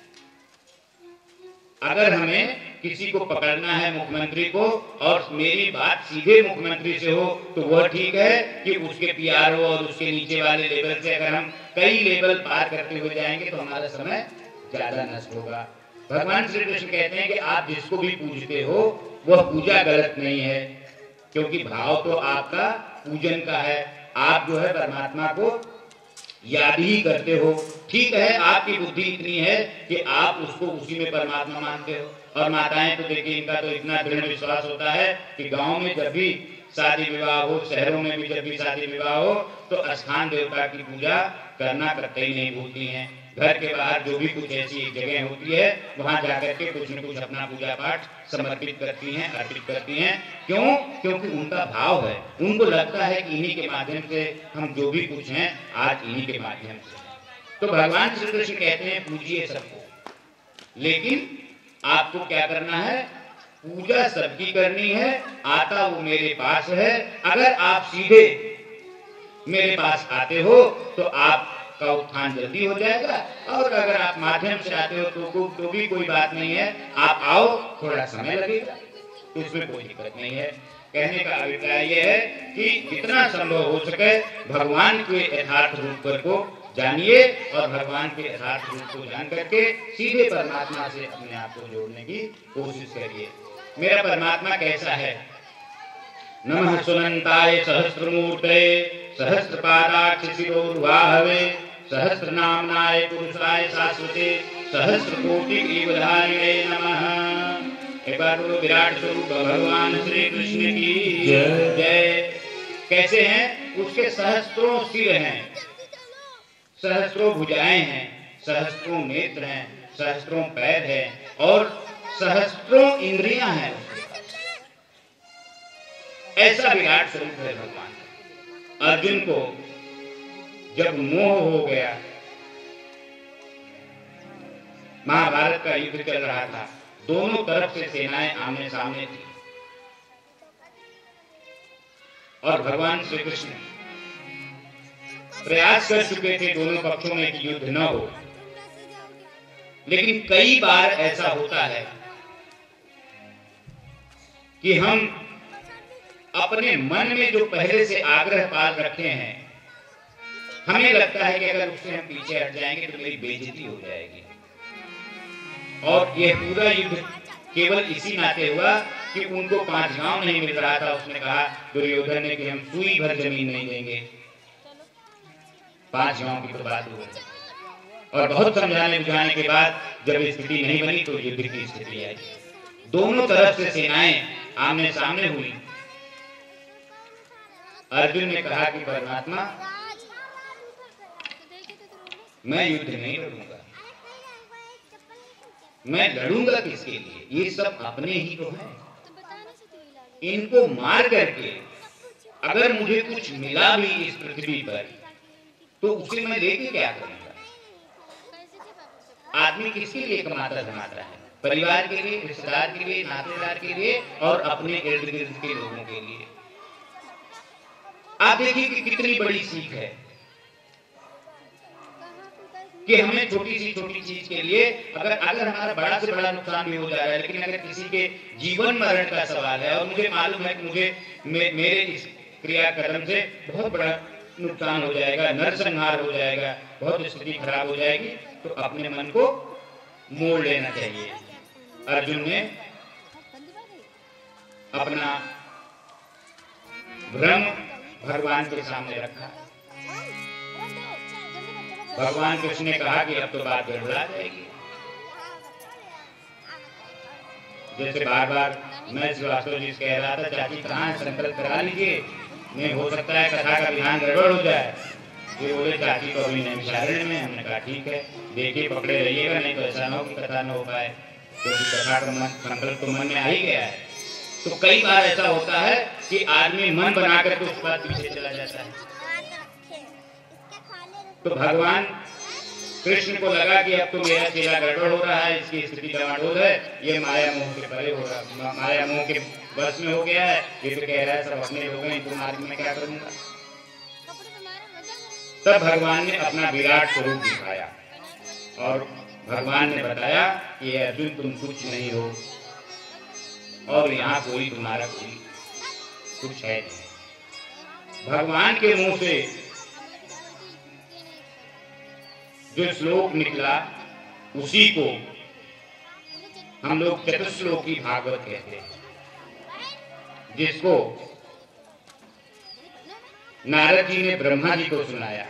S1: अगर हमें किसी को पकड़ना है, मुख्यमंत्री को, और मेरी बात सीधे मुख्यमंत्री से हो, तो वह ठीक है कि उसके पीआरओ और उसके नीचे वाले लेवल से अगर हम कई लेवल पार करते हुए जाएंगे तो हमारा समय ज्यादा नष्ट होगा। भगवान श्री कृष्ण कहते हैं कि आप जिसको भी पूजते हो वह पूजा गलत नहीं है, क्योंकि भाव तो आपका पूजन का है। आप जो है परमात्मा को याद ही करते हो। ठीक है, आपकी बुद्धि इतनी है कि आप उसको उसी में परमात्मा मानते हो। और माताएं तो देखिए, इनका तो इतना दृढ़ विश्वास होता है कि गांव में जब भी शादी विवाह हो, शहरों में भी जब भी शादी विवाह हो, तो स्थान देवता की पूजा करना कतई नहीं भूलती हैं। घर के बाहर जो भी कुछ ऐसी एक जगह होती है, वहां जाकर के कुछ न कुछ अपना पूजा पाठ समर्पित करती हैं, अर्पित करती हैं। क्यों? क्योंकि उनका भाव है, उनको लगता है कि इन्हीं के माध्यम से हम जो भी कुछ हैं आज इन्हीं के माध्यम से। तो भगवान श्री कृष्ण कहते हैं पूजिए सबको, लेकिन आपको क्या करना है? पूजा सबकी करनी है। आता वो मेरे पास है। अगर आप सीधे मेरे पास आते हो तो आपका उत्थान जल्दी हो जाएगा, और अगर आप माध्यम से आते हो तो, तो भी कोई बात नहीं है। आप आओ, थोड़ा समय लगेगा, तो इसमें कोई दिक्कत नहीं है। कहने का अभिप्राय यह है कि जितना संभव हो सके भगवान के यथार्थ रूप पर को जानिए, और भगवान के यथार्थ रूप को जान करके सीधे परमात्मा से अपने आप को जोड़ने की कोशिश करिए। मेरा परमात्मा कैसा है? नमः सुनंताय सहस्त्रमूर्ते सहस्त्रपादाक्ष शिरोर्वाहवे सहस्त्रनामनाय पुरुषाय शाश्वते सहस्त्रकोटि ईवधारिणे नमः। एक बार बोलो विराट स्वरूप भगवान श्री कृष्ण की जय। कैसे हैं? उसके सहस्त्रों सिर हैं, सहस्त्रों भुजाएं हैं, सहस्त्रों नेत्र हैं, सहस्त्रों पैर हैं, और सहस्त्रों इंद्रियां हैं। ऐसा विराट स्वरूप है भगवान। अर्जुन को जब मोह हो गया, महाभारत का युद्ध चल रहा था, दोनों तरफ से सेनाएं आमने सामने थी, और भगवान श्री कृष्ण प्रयास कर चुके थे दोनों पक्षों में कि युद्ध न हो, लेकिन कई बार ऐसा होता है कि हम अपने मन में जो पहले से आग्रह पाल रखे हैं, हमें लगता है कि अगर उससे हम पीछे हट जाएंगे तो मेरी बेइज्जती हो जाएगी। और यह पूरा युद्ध केवल इसी नाते हुआ कि उनको पांच गांव नहीं मिल रहा था। उसने कहा दुर्योधन ने कि हम सुई भर जमीन नहीं देंगे, पांच गांव की तो बात हो गई। और बहुत समझाने बुझाने के बाद जब स्थिति नहीं बनी तो युद्ध की स्थिति आई। दोनों तरफ से सेनाएं आमने सामने हुई। अर्जुन ने कहा कि परमात्मा, मैं युद्ध नहीं लड़ूंगा। मैं लड़ूंगा किसके लिए? ये सब अपने ही तो हैं। इनको मार करके अगर मुझे कुछ मिला भी इस पृथ्वी पर तो उसे मैं लेके क्या करूंगा? आदमी किसके लिए कमाता धमाता है? परिवार के लिए, रिश्तेदार के लिए, नातेदार के लिए और अपने इर्द गिर्द के लोगों के लिए। आप देखिए कि कितनी बड़ी सीख है कि हमें छोटी सी छोटी चीज के लिए अगर अगर हमारा बड़ा से बड़ा नुकसान भी हो जा रहा है, लेकिन अगर किसी के जीवन मरण का सवाल है और मुझे मालूम है कि मुझे मे, मेरे इस क्रियाकर्म से बहुत बड़ा नुकसान हो जाएगा, नरसंहार हो जाएगा, बहुत स्थिति खराब हो जाएगी, तो अपने मन को मोड़ लेना चाहिए। अर्जुन ने अपना भ्रम भगवान के सामने रखा। भगवान कृष्ण ने कहा कि अब तो बात गड़बड़ा जाएगी। जैसे बार बार मैं श्रीवास्तव जी कह रहा था, चाची कहाँ संकल्प करा लीजिए, नहीं हो सकता है कथा का विधान गड़बड़ हो जाए। ये बोले चाची को अभी नहीं विचारण में। हमने कहा ठीक है, देखिए पकड़े रहिएगा, नहीं तो ऐसा न हो कि कथा न हो पाए, क्योंकि तो कथा का मन संकल्प तो मन में आ ही गया है। तो कई बार ऐसा होता है कि आदमी मन बनाकर के उस बात पीछे चला जाता है। तो भगवान कृष्ण को लगा कि अब तो मेरा चेला गड़बड़ हो रहा है, इसकी स्थिति डमाडोल है, ये माया मोह के परे हो रहा, माया मोह के बस में हो गया है। ये तो कह रहा है सब अपने लोग हैं, तुम्हारे में क्या करूंगा? तब भगवान ने अपना विराट स्वरूप दिखाया और भगवान ने बताया कि अर्जुन तुम कुछ नहीं हो और यहाँ कोई तुम्हारा कोई कुछ है नहीं। भगवान के मुंह से जो श्लोक निकला उसी को हम लोग चतुश्लोकी भागवत कहते हैं, जिसको नारद जी ने ब्रह्मा जी को सुनाया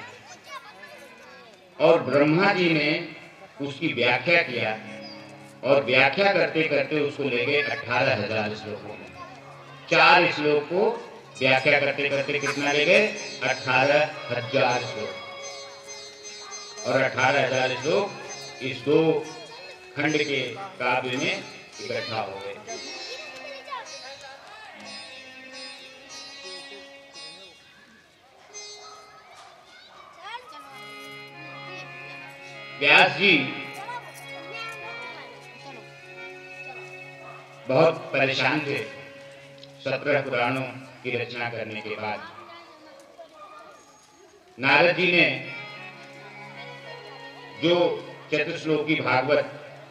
S1: और ब्रह्मा जी ने उसकी व्याख्या किया और व्याख्या करते करते उसको ले गए अठारह हजार श्लोकों में। चार श्लोक को व्याख्या करते करते कितना ले गए? अठारह हजार श्लोक। और अठारह हजार श्लोक इस दो खंड के काव्य में इकट्ठा हो गए। व्यास जी बहुत परेशान थे सत्रह पुराणों की रचना करने के बाद। नारद जी ने जो चतुश्लोकी भागवत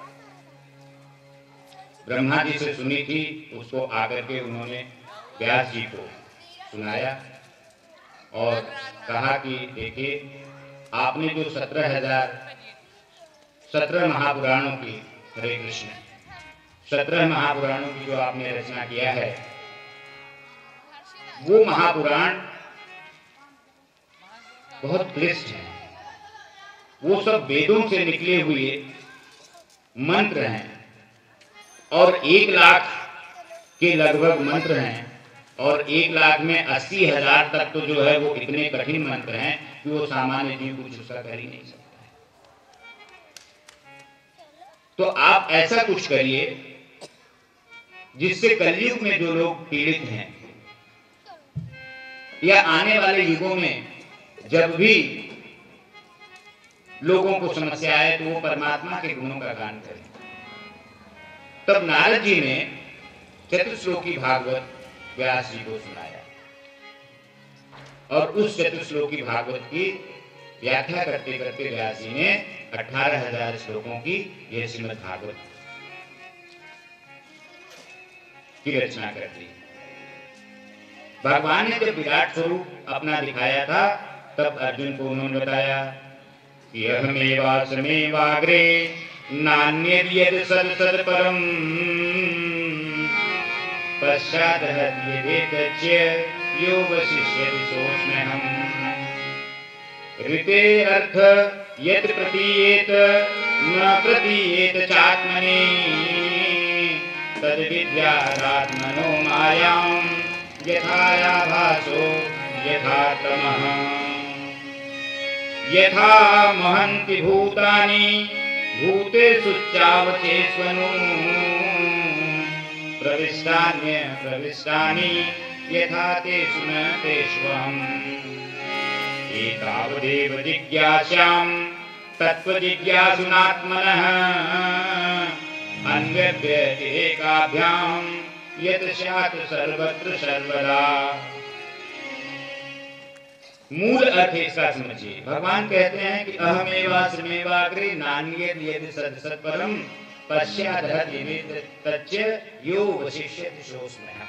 S1: ब्रह्मा जी से सुनी थी, उसको आकर के उन्होंने व्यास जी को सुनाया और कहा कि देखिए, आपने जो सत्रह हजार सत्रह महापुराणों की, हरे कृष्ण, सत्रह महापुराणों की जो आपने रचना किया है, वो महापुराण बहुत क्लिष्ट है। वो सब वेदों से निकले हुए मंत्र हैं और एक लाख के लगभग मंत्र हैं और एक लाख में अस्सी हजार तक तो जो है वो इतने कठिन मंत्र हैं कि वो सामान्य जीव कुछ उसका कर ही नहीं सकता। तो आप ऐसा कुछ करिए जिससे कलयुग में जो लोग पीड़ित हैं या आने वाले युगों में जब भी लोगों को समस्या आए तो वो परमात्मा के गुणों का गान करें। तब नारद जी ने चतुश्लोकी भागवत व्यास जी को सुनाया और उस चतुश्लोकी भागवत की व्याख्या करते करते व्यास जी ने अठारह हजार श्लोकों की ये श्रीमद् भागवत की रचना कर दी। भगवान ने जब विराट स्वरूप अपना दिखाया था तब अर्जुन को उन्होंने बताया कि अहमेवास्मेवाग्रे नान्यद् यद् सदसद् परम् पश्चादहत् यदेतच्च यो वशिष्यति सोऽस्म्यहम्। ऋते अर्थ यत् प्रतीयेत न प्रतीयेत चात्मनि तद्विद्यादात्मनो मायां यथायाभासो यथा तमः। यथा महन्ति भूतानि भूतेषु चावचेष्वनु प्रविष्टान्य प्रविष्टानि यथा तेषु न तेष्वहम्। एतावदेव जिज्ञासां तत्त्वजिज्ञासुनात्मनः अन्वभ्यते एकाभ्यां यत् स्यात् सर्वत्र सर्वदा। मूल अर्थ इसका समझिए। भगवान कहते हैं कि अहमेवास्मेवाग्रे नान्यद् यद् सदसत् परम् पश्चादहत् यदेतच्च यो वशिष्यति सोऽस्म्यहम्।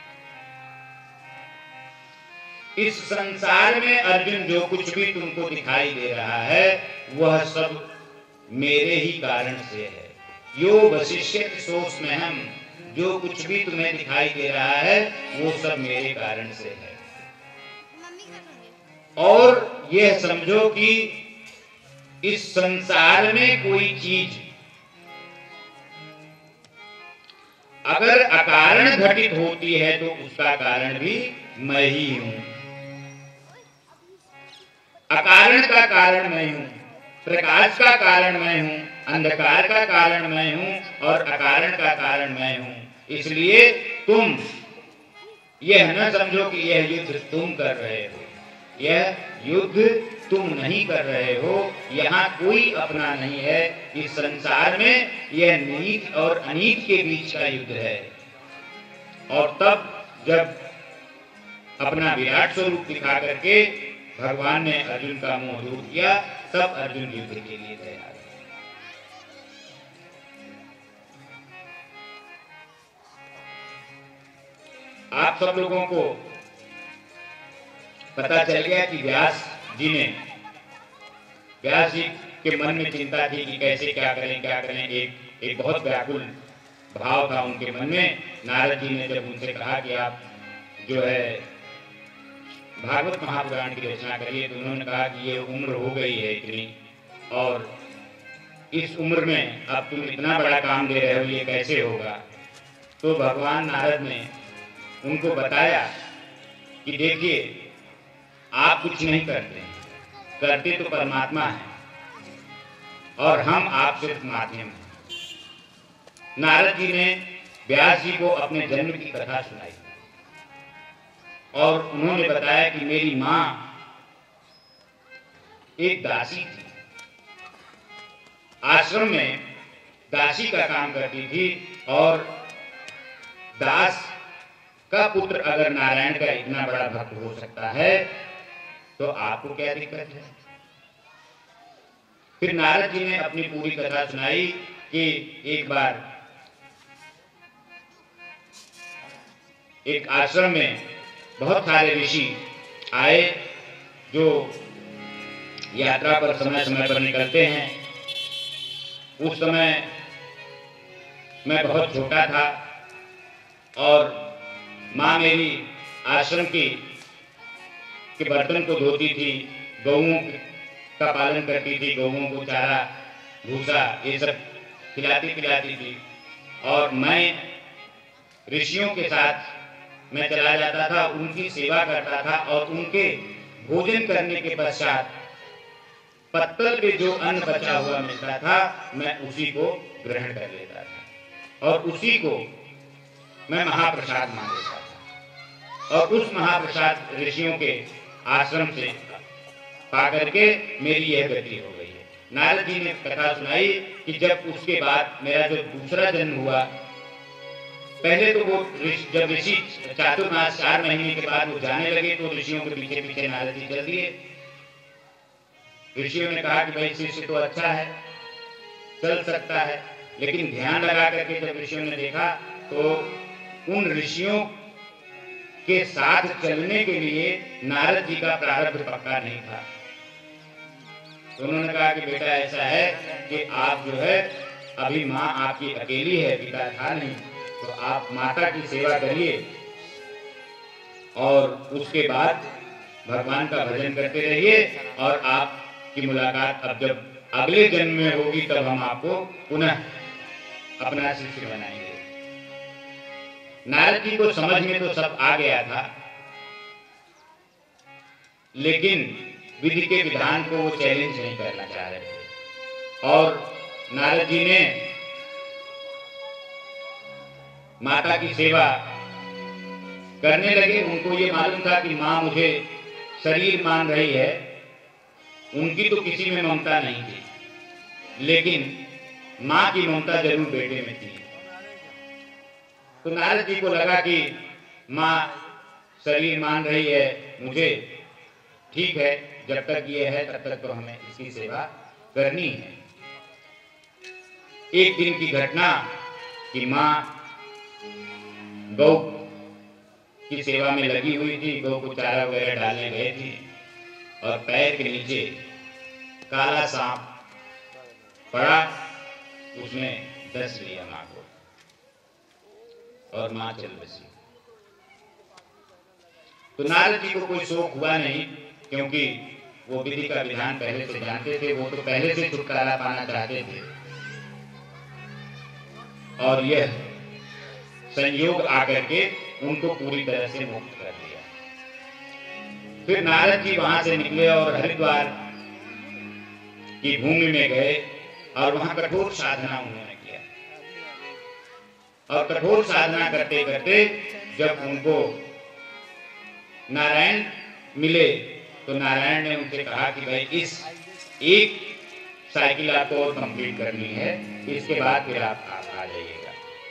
S1: इस संसार में अर्जुन जो कुछ भी तुमको दिखाई दे रहा है वह सब मेरे ही कारण से है। यो वशिष्यति सोऽस्म्यहम्, जो कुछ भी तुम्हें दिखाई दे रहा है वो सब मेरे कारण से है। और यह समझो कि इस संसार में कोई चीज अगर अकारण घटित होती है तो उसका कारण भी मैं ही हूं। अकारण का कारण मैं हूं, प्रकाश का कारण मैं हूं, अंधकार का कारण मैं हूं और अकारण का कारण मैं हूं। इसलिए तुम यह न समझो कि यह युद्ध तुम कर रहे हो। यह युद्ध तुम नहीं कर रहे हो। यहाँ कोई अपना नहीं है। इस संसार में यह नीत और अनीत के बीच का युद्ध है। और तब जब अपना विराट स्वरूप दिखा करके भगवान ने अर्जुन का मोह दूर किया तब अर्जुन युद्ध के लिए तैयार। आप सब लोगों को पता चल गया कि व्यास जी ने व्यास जी के मन में चिंता थी कि कैसे क्या करें क्या करें। एक एक बहुत व्याकुल भाव था उनके मन में। नारद जी ने जब उनसे कहा कि आप जो है भागवत महापुराण की रचना करिए तो उन्होंने कहा कि ये उम्र हो गई है इतनी और इस उम्र में अब तुम इतना बड़ा काम दे रहे हो, ये कैसे होगा। तो भगवान नारद ने उनको बताया कि देखिए आप कुछ नहीं करते, करते तो परमात्मा है और हम आप सिर्फ माध्यम हैं। नारद जी ने व्यास जी को अपने जन्म की कथा सुनाई और उन्होंने बताया कि मेरी मां एक दासी थी, आश्रम में दासी का काम करती थी और दास का पुत्र अगर नारायण का इतना बड़ा भक्त हो सकता है तो आपको क्या दिक्कत है। फिर नारद जी ने अपनी पूरी कथा सुनाई कि एक बार एक आश्रम में बहुत सारे ऋषि आए जो यात्रा पर समय समय पर निकलते हैं। उस समय मैं बहुत छोटा था और माँ मेरी आश्रम की के बर्तन को धोती थी, गौओं का पालन करती थी, गौओं को चारा भूसा ये सब खिलाती पिलाती थी और मैं ऋषियों के साथ मैं चला जाता था, उनकी सेवा करता था और उनके भोजन करने के पश्चात पत्तल पे जो अन्न बचा हुआ मिलता था मैं उसी को ग्रहण कर लेता था और उसी को मैं महाप्रसाद मान लेता था। और उस महाप्रसाद ऋषियों के आश्रम से पा करके मेरी यह गति हो गई है। नारद जी ने कथा सुनाई कि जब उसके बाद मेरा जो दूसरा जन्म हुआ, पहले तो वो जब ऋषि चातुर्मास चार महीने के बाद वो जाने लगे तो ऋषियों के पीछे पीछे नारद जी चल दिए। ऋषियों ने कहा कि भाई शिष्य तो अच्छा है, चल सकता है, लेकिन ध्यान लगा करके जब ऋषियों ने देखा तो उन ऋषियों के साथ चलने के लिए नारद जी का प्रारब्ध पक्का नहीं था। तो उन्होंने कहा कि बेटा ऐसा है कि आप जो है अभी माँ आपकी अकेली है, पिता था नहीं, तो आप माता की सेवा करिए और उसके बाद भगवान का भजन करते रहिए और आपकी मुलाकात अब जब अगले जन्म में होगी तब हम आपको पुनः अपना शिष्य बनाएंगे। नारद जी को समझ में तो सब आ गया था, लेकिन विधि के विधान को वो चैलेंज नहीं करना चाह रहे थे और नारद जी ने माता की सेवा करने लगे। उनको ये मालूम था कि माँ मुझे शरीर मान रही है, उनकी तो किसी में ममता नहीं थी, लेकिन माँ की ममता जरूर बेटे में थी। तो नारद जी को लगा कि माँ शरीर मान रही है मुझे, ठीक है, जब तक ये है तब तक तो हमें इसकी सेवा करनी है। एक दिन की घटना कि माँ गौ की सेवा में लगी हुई थी, गौ को चारा वगैरह डालने गए थी और पैर के नीचे काला सांप पड़ा, उसने डस लिया माँ को और माँ चल बसी। तो नारद जी को कोई शोक हुआ नहीं, क्योंकि वो विधि का विधान पहले से जानते थे, वो तो पहले से छुटकारा पाना चाहते थे और यह संयोग आकर के उनको पूरी तरह से मुक्त कर दिया। फिर नारद जी वहां से निकले और हरिद्वार की भूमि में गए और वहां कठोर साधना उन्होंने किया और कठोर साधना करते करते जब उनको नारायण मिले तो नारायण ने उनसे कहा कि भाई इस एक साइकिल आपको और कंप्लीट करनी है, इसके बाद फिर आप आ जाइएगा।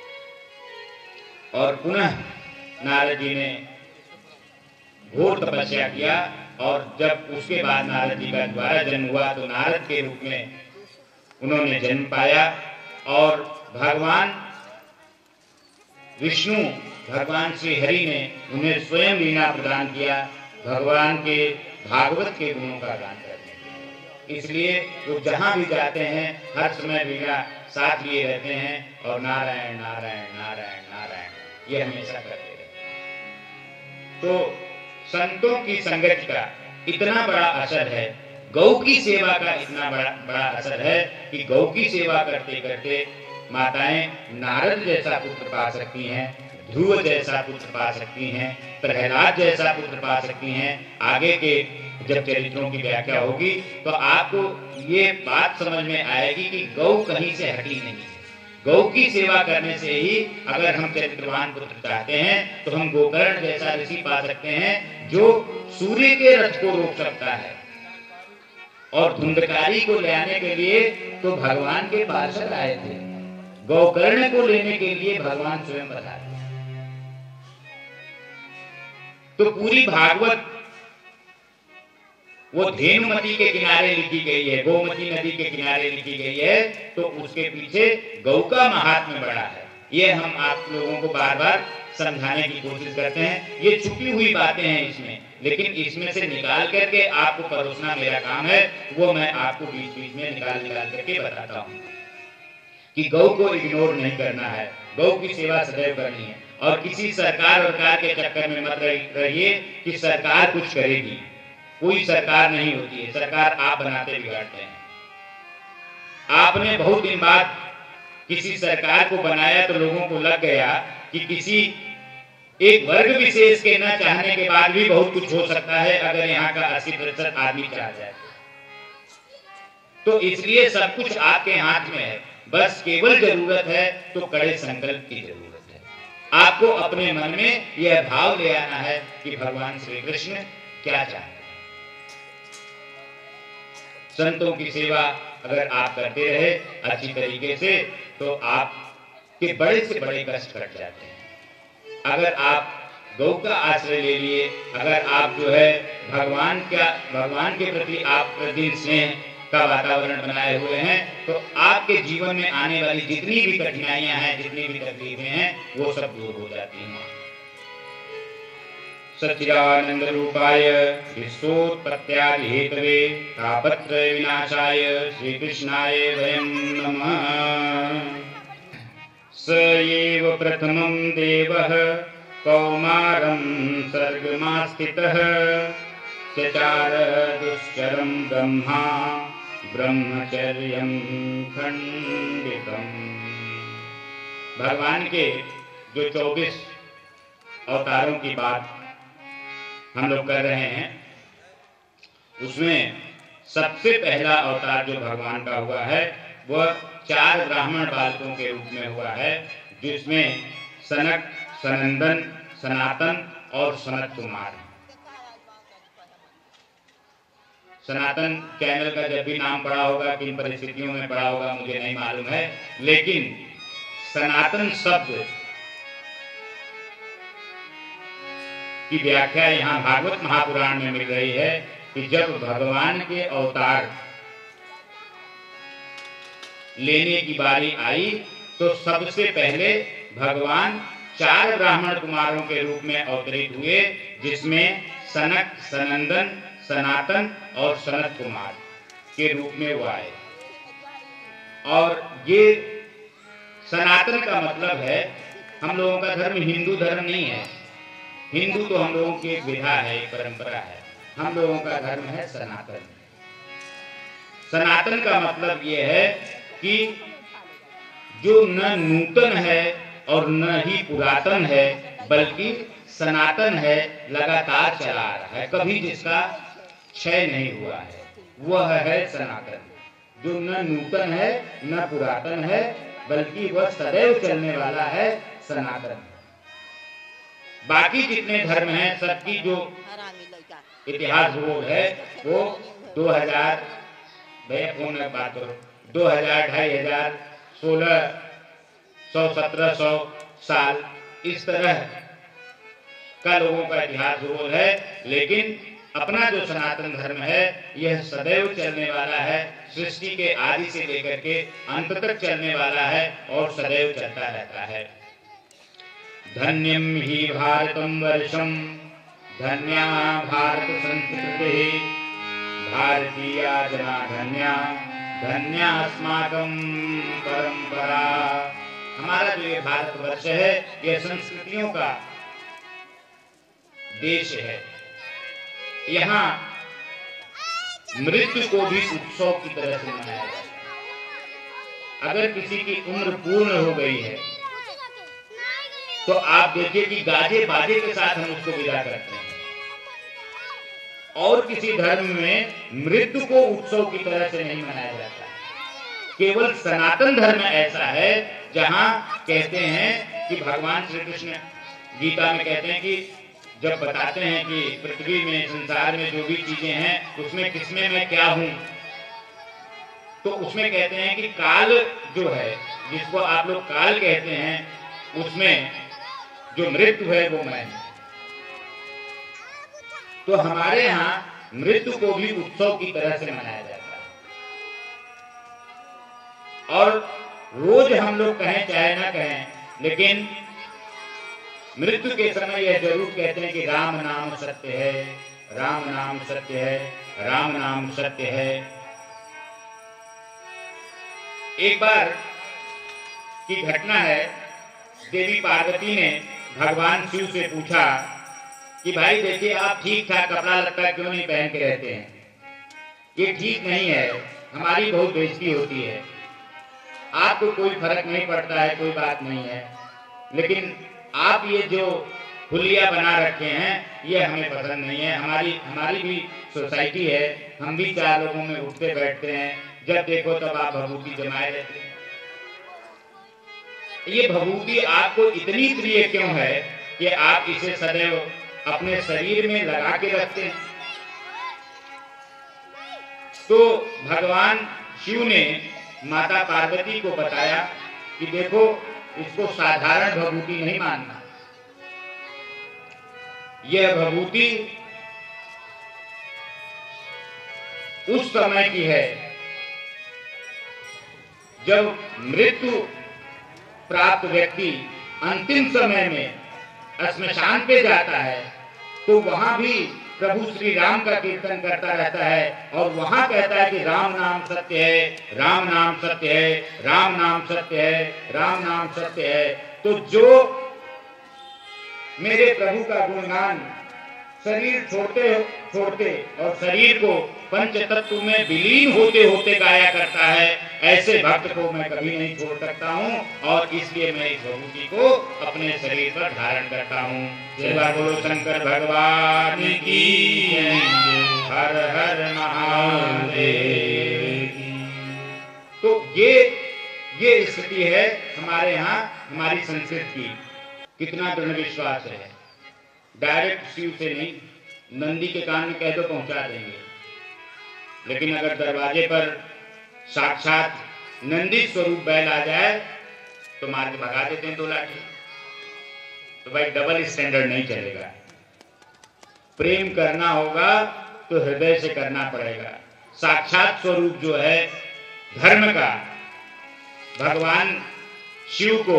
S1: और पुनः नारद जी ने घोर तपस्या किया और जब उसके बाद नारद जी का दोबारा जन्म हुआ तो नारद के रूप में उन्होंने जन्म पाया और भगवान विष्णु, भगवान श्री हरि ने उन्हें स्वयं वीणा प्रदान किया भगवान के भागवत के गुणों का गान करने के लिए। इसलिए वो जहां भी जाते हैं हर समय वीणा साथ लिए रहते हैं और नारायण नारायण नारायण नारायण ये हमेशा करते रहते हैं। तो संतों की संगति का इतना बड़ा असर है, गौ की सेवा का इतना बड़ा बड़ा असर है कि गौ की सेवा करते करते माताएं नारद जैसा पुत्र पा सकती हैं, ध्रुव जैसा पुत्र पा सकती हैं, प्रहलाद जैसा पुत्र पा सकती हैं। आगे के जब चरित्रों की व्याख्या होगी तो आपको ये बात समझ में आएगी कि गौ कहीं से हटी नहीं है। गौ की सेवा करने से ही अगर हम चरित्रवान पुत्र चाहते हैं तो हम गोकर्ण जैसा ऋषि पा सकते हैं जो सूर्य के रथ को रोक सकता है और धुंधकारी को ले आने के लिए तो भगवान के पार्षद आए थे, गोकर्ण को लेने के लिए भगवान स्वयं पधारे। तो पूरी भागवत वो धेनुमती के किनारे लिखी गई है, गोमती नदी के किनारे लिखी गई है, तो उसके पीछे गौ का महात्म्य बड़ा है। ये हम आप लोगों को बार बार समझाने की कोशिश करते हैं। ये छुपी हुई बातें हैं इसमें, लेकिन इसमें से निकाल करके आपको परोसना मेरा काम है। वो मैं आपको बीच बीच में निकाल निकाल करके बताता हूँ कि गौ को इग्नोर नहीं करना है, गौ की सेवा सदैव करनी है और किसी सरकार वरकार के चक्कर में मत रहिए कि सरकार कुछ करेगी। कोई सरकार नहीं होती है, सरकार आप बनाते बिगाड़ते हैं। आपने बहुत दिन बाद किसी सरकार को बनाया तो लोगों को लग गया कि किसी एक वर्ग विशेष के न चाहने के बाद भी बहुत कुछ हो सकता है अगर यहाँ का अस्सी प्रतिशत आदमी चाह जाए तो। इसलिए सब कुछ आपके हाथ में है, बस केवल जरूरत है तो कड़े संकल्प की जरूरत है। आपको अपने मन में यह भाव ले आना है कि भगवान श्री कृष्ण क्या चाहते हैं। संतों की सेवा अगर आप करते रहे अच्छी तरीके से तो आपके बड़े से बड़े कष्ट कट जाते हैं। अगर आप गौ का आश्रय ले लिए, अगर आप जो है भगवान का भगवान के प्रति आप प्रतिदिन स्नेह का वातावरण बनाए हुए हैं, तो आपके जीवन में आने वाली जितनी भी कठिनाइयां हैं, जितनी भी तकलीफें हैं, वो सब दूर हो जाती हैं। सच्चिदानंद रूपाय विश्वोत्पत्त्यादि हेतवे तापत्रय विनाशाय श्री कृष्णाय वयं नमः। स एव प्रथमं देवः कौमारं सर्गमास्थितः चचार दुश्चरं ब्रह्मा ब्रह्मचर्यं खंडितम्। भगवान के जो चौबीस अवतारों की बात हम लोग कर रहे हैं, उसमें सबसे पहला अवतार जो भगवान का हुआ है वह चार ब्राह्मण बालकों के रूप में हुआ है, जिसमें सनक, सनंदन, सनातन और सनत कुमार। सनातन चैनल का जब भी नाम पड़ा होगा, किन परिस्थितियों में पड़ा होगा मुझे नहीं मालूम है, लेकिन सनातन शब्द की व्याख्या यहाँ भागवत महापुराण में मिल रही है कि जब भगवान के अवतार लेने की बारी आई तो सबसे पहले भगवान चार ब्राह्मण कुमारों के रूप में अवतरित हुए, जिसमें सनक, सनंदन, सनातन और सनत कुमार के रूप में वो आए। और ये सनातन का मतलब है, हम लोगों का धर्म हिंदू धर्म नहीं है। हिंदू तो हम लोगों की एक विधा है, एक परंपरा है। हम लोगों का धर्म है सनातन। सनातन का मतलब ये है कि जो न नूतन है और न ही पुरातन है, बल्कि सनातन है, लगातार चला आ रहा है, कभी जिसका क्षय नहीं हुआ है, वह है सनातन। जो न नूतन है न पुरातन है, बल्कि वह सदैव चलने वाला है, सनातन। बाकी जितने धर्म हैं सबकी जो इतिहास रोग है वो दो हजार भैया फोन में बात करो दो हजार ढाई हजार सोलह सौ सत्रह सौ साल इस तरह का लोगों का इतिहास रोग है, लेकिन अपना जो सनातन धर्म है यह सदैव चलने वाला है, सृष्टि के आदि से लेकर के अंत तक चलने वाला है और सदैव चलता रहता है। धन्यम ही भारतम वर्षम धन्या भारत संस्कृति भारतीया जना धन्या धन्या अस्माकं परंपरा। हमारा जो ये भारत वर्ष है यह संस्कृतियों का देश है। यहाँ मृत्यु को भी उत्सव की तरह से मनाया जाता है। अगर किसी की उम्र पूर्ण हो गई है तो आप देखिए कि गाजे बाजे के साथ हम उसको विदा करते हैं। और किसी धर्म में मृत्यु को उत्सव की तरह से नहीं मनाया जाता है। केवल सनातन धर्म ऐसा है जहां कहते हैं कि भगवान श्री कृष्ण गीता में कहते हैं कि जब बताते हैं कि पृथ्वी में, संसार में जो भी चीजें हैं उसमें किसमें मैं क्या हूं, तो उसमें कहते हैं कि काल जो है, जिसको आप लोग काल कहते हैं, उसमें जो मृत्यु है वो मैं। तो हमारे यहाँ मृत्यु को भी उत्सव की तरह से मनाया जाता है। और रोज हम लोग कहें चाहे ना कहें, लेकिन मृत्यु के समय यह जरूर कहते हैं कि राम नाम सत्य है, राम नाम सत्य है, राम नाम सत्य है। एक बार की घटना है, देवी पार्वती ने भगवान शिव से पूछा कि भाई देखिए आप ठीक ठाक कपड़ा लत्ता क्यों नहीं पहन के रहते हैं, ये ठीक नहीं है, हमारी बहुत बेइज्जती होती है। आपको कोई फर्क नहीं पड़ता है, कोई बात नहीं है, लेकिन आप ये जो हुलिया बना रखे हैं ये हमें पसंद नहीं है। हमारी हमारी भी सोसाइटी है, हम भी चार लोगों में उठते बैठते हैं, जब देखो तब आप भभूति जमाए रहते हैं। ये भभूति आपको इतनी प्रिय क्यों है कि आप इसे सदैव अपने शरीर में लगा के रखते हैं? तो भगवान शिव ने माता पार्वती को बताया कि देखो, इसको साधारण भभूति नहीं मानना, यह भभूति उस समय की है जब मृत्यु प्राप्त व्यक्ति अंतिम समय में श्मशान पे जाता है तो वहां भी प्रभु श्री राम का कीर्तन करता रहता है और वहां कहता है कि राम नाम सत्य है, राम नाम सत्य है, राम नाम सत्य है, राम नाम सत्य है। तो जो मेरे प्रभु का गुणगान शरीर छोड़ते छोड़ते और शरीर को पंच तत्व में विलीन होते होते गाया करता है, ऐसे भक्त को मैं कभी नहीं छोड़ सकता हूँ और इसलिए मैं इस भभूति को अपने शरीर पर धारण करता हूँ। सेवा बोलो शंकर भगवान की, हर हर महादेव। तो ये ये स्थिति है हमारे यहाँ, हमारी संस्कृति की। कितना दृढ़ विश्वास है, डायरेक्ट शिव से नहीं, नंदी के कान में कह दो पहुंचा देंगे, लेकिन अगर दरवाजे पर साक्षात नंदी स्वरूप बैल आ जाए तो मार के भगा देते हैं दो लाठी। तो भाई डबल स्टैंडर्ड नहीं चलेगा। प्रेम करना होगा तो हृदय से करना पड़ेगा। साक्षात स्वरूप जो है धर्म का, भगवान शिव को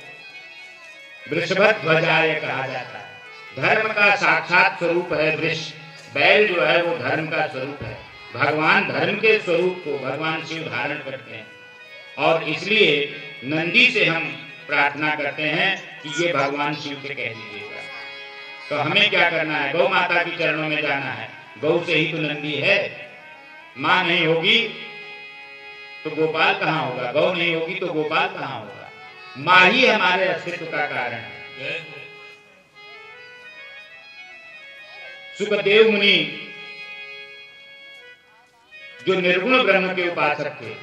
S1: वृषभध्वजाय कहा जाता है। धर्म का साक्षात स्वरूप है वृष, बैल जो है वो धर्म का स्वरूप है। भगवान धर्म के स्वरूप को भगवान शिव धारण करते हैं और इसलिए नंदी से हम प्रार्थना करते हैं कि ये भगवान शिव से कह दीजिएगा। तो हमें क्या करना है, गौ माता के चरणों में जाना है। गौ से ही तो नंदी है, माँ नहीं होगी तो गोपाल कहाँ होगा, गौ नहीं होगी तो गोपाल कहाँ होगा। माँ ही हमारे अस्तित्व का कारण है। सुखदेव मुनि जो निर्गुण ब्रह्म के उपासक थे,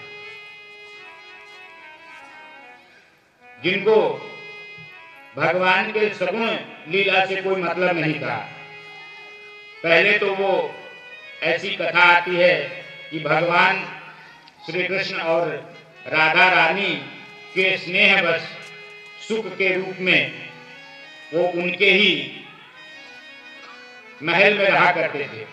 S1: जिनको भगवान के सगुण लीला से कोई मतलब नहीं था। पहले तो वो ऐसी कथा आती है कि भगवान श्री कृष्ण और राधा रानी के स्नेहवश सुख के रूप में वो उनके ही महल में रहा करते थे।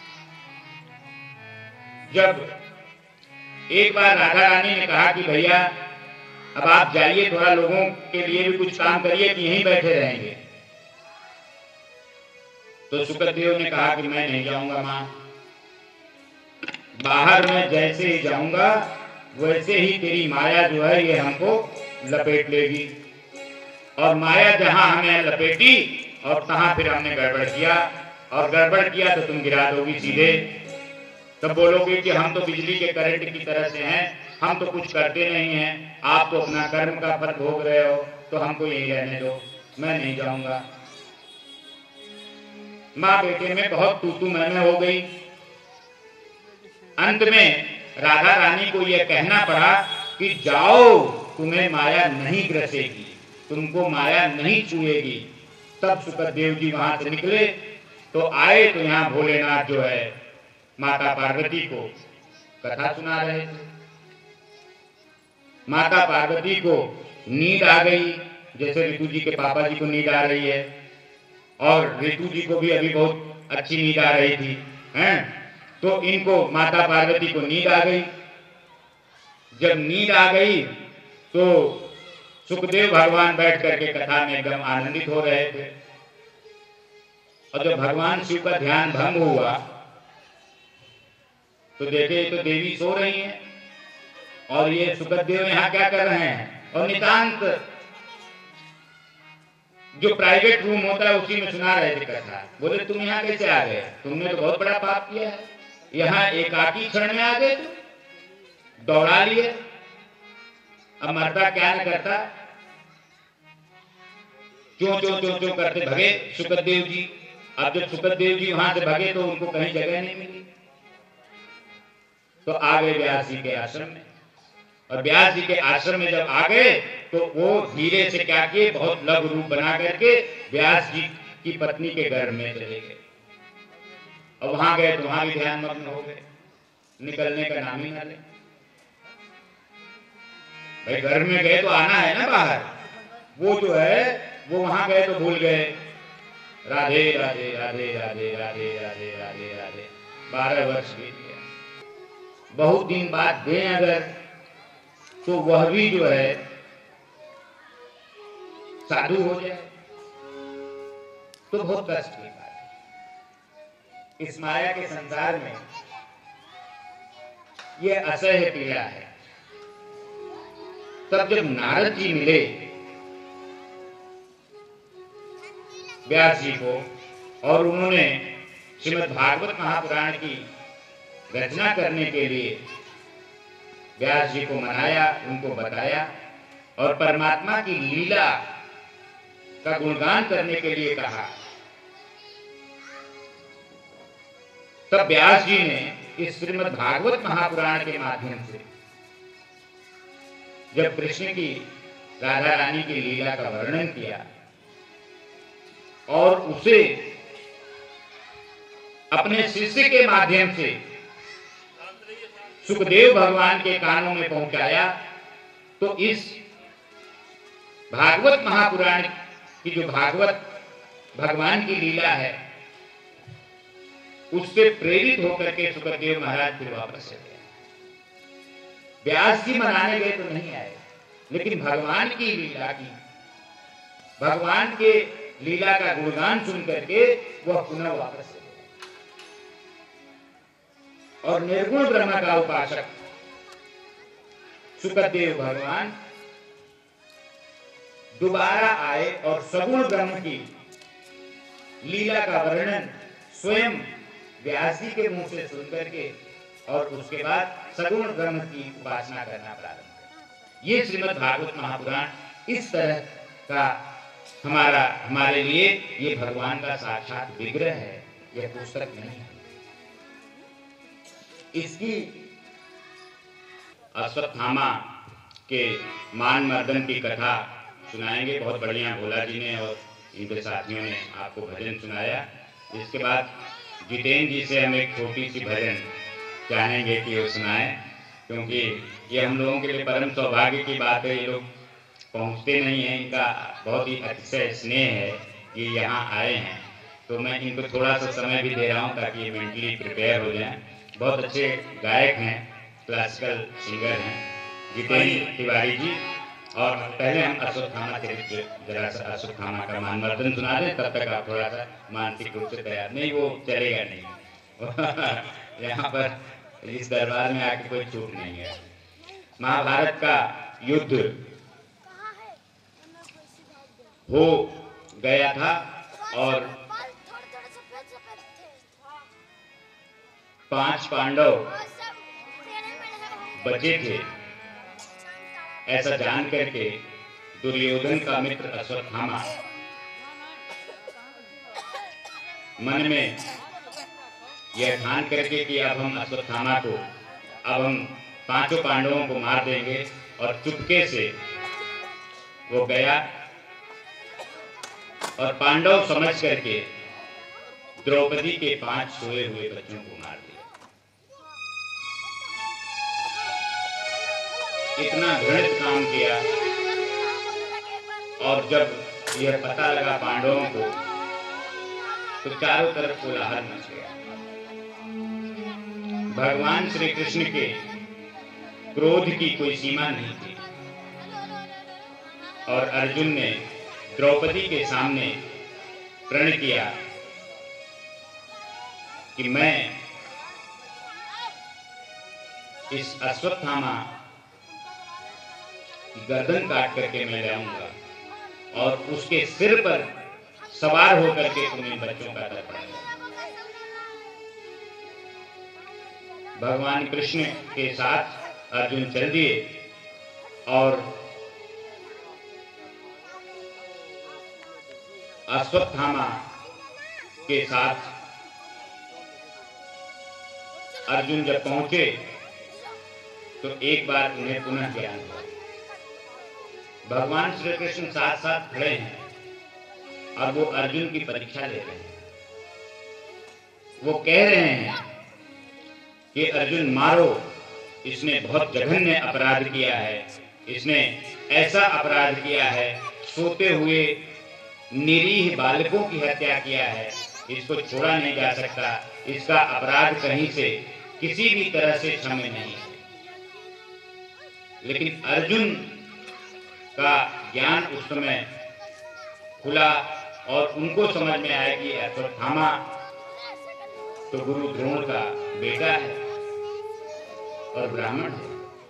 S1: जब एक बार राधा रानी ने कहा कि भैया अब आप जाइए, थोड़ा लोगों के लिए भी कुछ काम करिए कि यहीं बैठे रहेंगे, तो सुखदेव ने कहा कि मैं नहीं जाऊंगा मां, बाहर में जैसे ही जाऊंगा वैसे ही तेरी माया जो है ये हमको लपेट लेगी। और माया जहां हमें लपेटी और तहां फिर हमने गड़बड़ किया, और गड़बड़ किया तो तुम गिरा दोगी सीधे। तब बोलोगे कि हम तो बिजली के करंट की तरह से हैं, हम तो कुछ करते नहीं हैं, आप तो अपना कर्म का फल भोग रहे हो, तो हमको यही रहने दो, मैं नहीं जाऊंगा। माँ बेटे में बहुत तू तू मैं मैं हो गई। अंत में राधा रानी को यह कहना पड़ा कि जाओ, तुम्हें माया नहीं ग्रसेगी, तुमको माया नहीं छुएगी। तब सुखदेव जी वहां से निकले तो आए तो यहाँ भोलेनाथ जो है माता पार्वती को कथा सुना रहे थे। माता पार्वती को नींद आ गई, जैसे ऋतु जी के पापा जी को नींद आ रही है, और ऋतु जी को भी अभी बहुत अच्छी नींद आ रही थी, हैं? तो इनको माता पार्वती को नींद आ गई। जब नींद आ गई तो सुखदेव भगवान बैठ करके कथा में एकदम आनंदित हो रहे थे, और जब भगवान शिव का ध्यान भंग हुआ तो देखे तो देवी सो रही हैं और ये सुखदेव यहाँ क्या कर रहे हैं। और नितांत जो प्राइवेट रूम होता है उसी में सुना रहे थे कथा। बोले तुम यहाँ कैसे आ गए, तुमने तो बहुत बड़ा पाप किया है, यहाँ एकाकी क्षण में आ गए, तो दौड़ा लिए। अब मरता क्या न करता, चो चो चो चो करते भगे सुखदेव जी। अब जब सुखदेव जी वहां से भगे तो उनको कहीं जगह नहीं मिली, तो आ गए व्यास जी के आश्रम में। और व्यास जी के आश्रम में जब आ गए तो वो धीरे से क्या किए, बहुत लघु रूप बना करके व्यास जी की पत्नी के घर में चले गए। और वहां गए तो वहां भी ध्यान मग्न हो गए, निकलने का नाम ही ना ले। भाई घर में गए तो आना है ना बाहर, वो जो है वो वहां गए तो भूल गए। राधे राधे राधे राधे राधे राधे राधे राधे। बारह वर्ष बीत गया। बहुत दिन बाद दें अगर तो वह भी जो है साधु हो जाए तो बहुत कष्ट की बात है। इस माया के संसार में यह असह्य पीड़ा है। तब जब नारद जी मिले व्यास जी को और उन्होंने श्रीमद् भागवत महापुराण की रचना करने के लिए व्यास जी को मनाया, उनको बताया और परमात्मा की लीला का गुणगान करने के लिए कहा, तब व्यास जी ने इस श्रीमद् भागवत महापुराण के माध्यम से जब कृष्ण की राधा रानी की लीला का वर्णन किया और उसे अपने शिष्य के माध्यम से सुखदेव भगवान के कानों में पहुंचाया, तो इस भागवत महापुराण की जो भागवत भगवान की लीला है उससे प्रेरित होकर के सुखदेव महाराज फिर वापस चले गए। व्यास जी मनाने गए तो नहीं आए, लेकिन भगवान की लीला की भगवान के लीला का गुणगान सुन करके वह पुनः वापस चले गए। और निर्गुण ब्रह्म का उपासक सुखदेव भगवान दोबारा आए और सगुण ब्रह्म की लीला का वर्णन स्वयं व्यास जी के मुंह से सुनकर के और उसके बाद सगुण ब्रह्म की उपासना करना प्रारंभ किया। ये श्रीमद् भागवत महापुराण इस तरह का हमारा हमारे लिए ये भगवान का साक्षात विग्रह है, यह पुस्तक नहीं है। इसकी अश्वत्थामा के मान मर्दन की कथा सुनाएंगे। बहुत बढ़िया भोला जी ने और इनके साथियों ने आपको भजन सुनाया। इसके बाद जितेंद्र जी से हम एक छोटी सी भजन चाहेंगे कि वो सुनाएं, क्योंकि ये हम लोगों के लिए परम सौभाग्य की बात है। ये लोग पहुंचते नहीं हैं, इनका बहुत ही अतिशय स्नेह है कि यहाँ आए हैं, तो मैं इनको थोड़ा सा समय भी दे रहा हूँ ताकि ये मेंटली प्रिपेयर हो जाएं। बहुत अच्छे गायक हैं, क्लासिकल सिंगर हैं जितेंद्र तिवारी जी। और पहले हम अश्वत्थामा चरित्र जरा सा अश्वत्थामा का मानवर्धन सुना दें, तब तक आप थोड़ा सा मानसिक रूप से तैयार। नहीं, वो चलेगा नहीं यहाँ पर इस दरबार में आके कोई छूट नहीं है। महाभारत का युद्ध हो गया था और पांच पांडव बचे थे। ऐसा जान करके दुर्योधन का मित्र अश्वत्थामा मन में यह ठान करके कि अब हम अश्वत्थामा को अब हम पांचों पांडवों को मार देंगे, और चुपके से वो गया और पांडव समझ करके द्रौपदी के पांच सोए हुए बच्चों को मार दिया। इतना घृणित काम किया, और जब यह पता लगा पांडवों को तो चारों तरफ कोलाहल मच गया। भगवान श्री कृष्ण के क्रोध की कोई सीमा नहीं थी, और अर्जुन ने द्रौपदी के सामने प्रण किया कि मैं इस अश्वत्थामा गर्दन काट करके मैं लाऊंगा और उसके सिर पर सवार होकर के तुम्हें बच्चों का तर्पण। भगवान कृष्ण के साथ अर्जुन चल दिए और अश्वत्थामा के साथ अर्जुन जब पहुंचे तो एक बार उन्हें पुनः ज्ञान हुआ। भगवान श्री कृष्ण साथ साथ खड़े हैं और वो अर्जुन की परीक्षा ले रहे हैं। वो कह रहे हैं कि अर्जुन मारो, इसने बहुत जघन्य अपराध किया है, इसने ऐसा अपराध किया है, सोते हुए निरीह बालकों की हत्या किया है, इसको छोड़ा नहीं जा सकता। इसका अपराध कहीं से किसी भी तरह से क्षम्य नहीं है। लेकिन अर्जुन का ज्ञान उस समय खुला और उनको समझ में आया कि अश्वत्थामा तो गुरु द्रोण का बेटा है और ब्राह्मण है,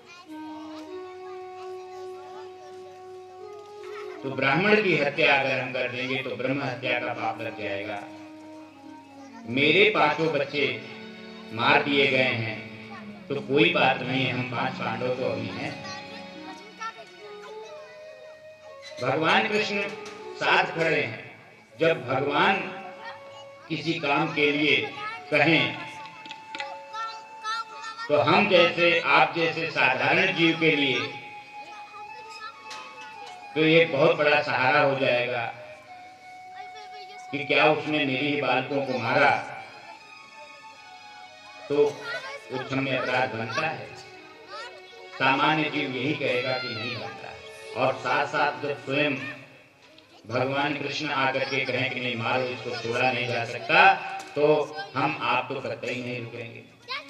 S1: तो ब्राह्मण की हत्या अगर हम कर देंगे तो ब्रह्म हत्या का पाप लग जाएगा। मेरे पांचों बच्चे मार दिए गए हैं तो कोई बात नहीं, हम पांच पांडव तो अभी हैं। भगवान कृष्ण साथ खड़े हैं। जब भगवान किसी काम के लिए कहें तो हम जैसे आप जैसे साधारण जीव के लिए तो एक बहुत बड़ा सहारा हो जाएगा कि क्या उसने निरीह बालकों को मारा तो उस समय अपराध बनता है। सामान्य जीव यही कहेगा कि नहीं बनता है। और साथ साथ जब स्वयं भगवान कृष्ण आकर के कहें कि नहीं मारो, इसको छोड़ा नहीं जा सकता, तो हम आप तो कतई नहीं रुकेंगे।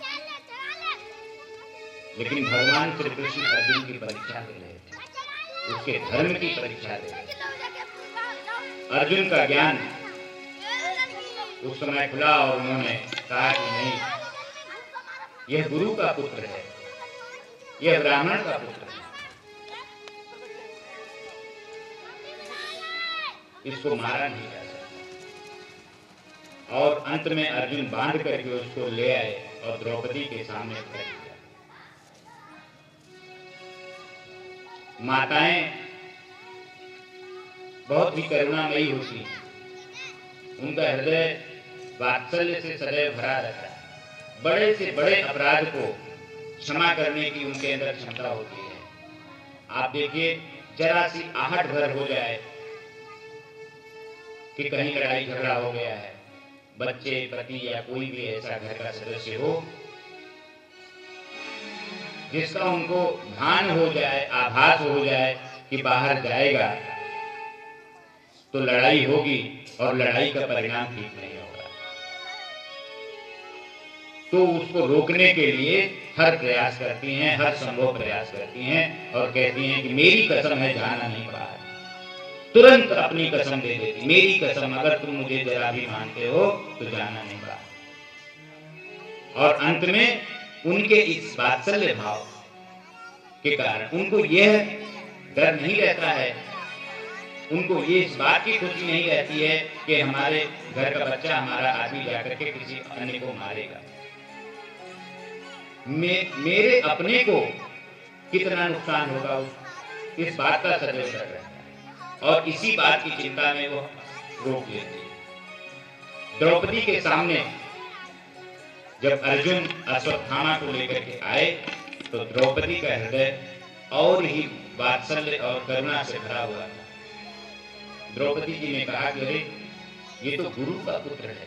S1: लेकिन भगवान श्री कृष्ण अर्जुन की परीक्षा ले रहे थे, उसके धर्म की परीक्षा ले रहे थे। अर्जुन का ज्ञान उस समय खुला और उन्होंने कहा कि नहीं, यह गुरु का पुत्र है, यह ब्राह्मण का पुत्र है, इसको मारा नहीं जा सकता। और अंत में अर्जुन बांध करके उसको ले आए और द्रौपदी के सामने रख दिया। माताएं बहुत ही करुणामयी होती हैं, उनका हृदय वात्सल्य से सदैव भरा रहता है। बड़े से बड़े अपराध को क्षमा करने की उनके अंदर क्षमता होती है। आप देखिए, जरा सी आहट भर हो जाए कि कहीं लड़ाई झगड़ा हो गया है, बच्चे, पति या कोई भी ऐसा घर का सदस्य हो जिसका उनको भान हो जाए, आभास हो जाए कि बाहर जाएगा तो लड़ाई होगी और लड़ाई का परिणाम ठीक नहीं होगा, तो उसको रोकने के लिए हर प्रयास करती हैं, हर संभव प्रयास करती हैं और कहती हैं कि मेरी कसम है जाना नहीं बाहर। तुरंत अपनी कसम दे देती, मेरी कसम, अगर तुम मुझे जरा भी मानते हो तो जाना नहीं बाहर। और अंत में उनके इस वात्सल्य भाव के कारण उनको यह डर नहीं रहता है, उनको ये इस बात की खुशी नहीं रहती है कि हमारे घर का बच्चा, हमारा आदमी जाकर के किसी अन्य को मारेगा। मे, मेरे अपने को कितना नुकसान होगा, उस इस बात का सदैव डर रहता है और इसी बात की चिंता में वो रोक लेती है। द्रौपदी के सामने जब अर्जुन अश्वत्थामा को लेकर के आए तो द्रौपदी का हृदय और ही वात्सल्य और करुणा से भरा हुआ था। द्रौपदी जी ने कहा कि अरे ये तो गुरु का पुत्र है,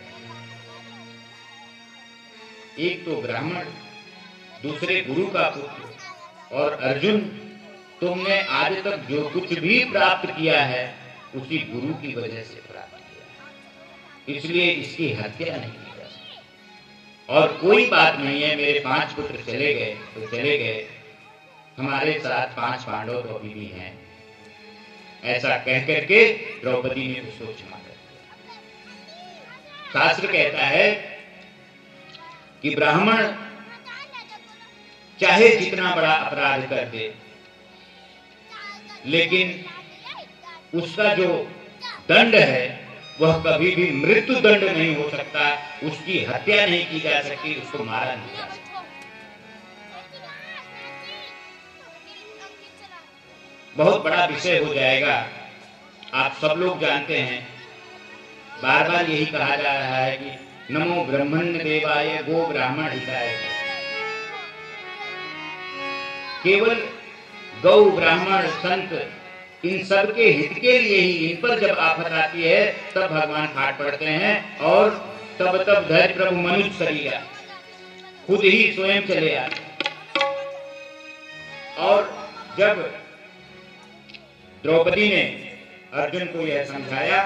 S1: एक तो ब्राह्मण, दूसरे गुरु का पुत्र, और अर्जुन तुमने आज तक जो कुछ भी प्राप्त किया है उसी गुरु की वजह से प्राप्त किया, इसलिए इसकी हत्या नहीं की जा सकती। और कोई बात नहीं है, मेरे पांच पुत्र चले गए तो चले गए, हमारे साथ पांच पांडव तो अभी भी हैं। ऐसा कह करके द्रौपदी ने उसको क्षमा कर दिया। शास्त्र कहता है कि ब्राह्मण चाहे जितना बड़ा अपराध कर दे, लेकिन उसका जो दंड है वह कभी भी मृत्यु दंड नहीं हो सकता, उसकी हत्या नहीं की जा सकती, उसको मारा नहीं जा सकता। बहुत बड़ा विषय हो जाएगा, आप सब लोग जानते हैं, बार बार यही कहा जा रहा है कि नमो ब्रह्मण्य देवाय गो ब्राह्मण हिताय। केवल गौ, ब्राह्मण, संत, इन सब के हित के लिए ही, इन पर जब आफत आती है तब भगवान फाट पड़ते हैं और तब तब धैर्य प्रभु मनुष्य शरीर खुद ही स्वयं चले आते। और जब द्रौपदी ने अर्जुन को यह समझाया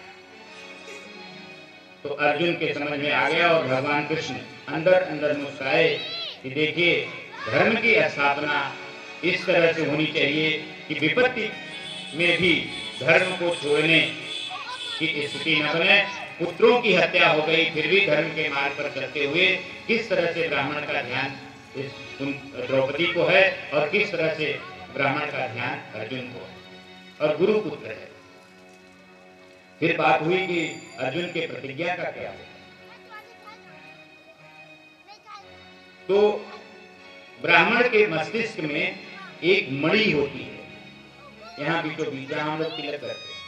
S1: तो अर्जुन के समझ में आ गया और भगवान कृष्ण अंदर अंदर मुस्कुराए कि देखिए, धर्म की स्थापना इस तरह से होनी चाहिए कि विपत्ति में भी धर्म को छोड़ने की स्थिति न बने। पुत्रों की हत्या हो गई फिर भी धर्म के मार्ग पर चलते हुए किस तरह से ब्राह्मण का ध्यान इस द्रौपदी को है और किस तरह से ब्राह्मण का ध्यान अर्जुन को है और गुरु पुत्र है। फिर बात हुई कि अर्जुन के प्रतिज्ञा का क्या है। तो ब्राह्मण के मस्तिष्क में एक मणि होती है, यहाँ बीचों बीच जहां हम लोग तिलक करते हैं,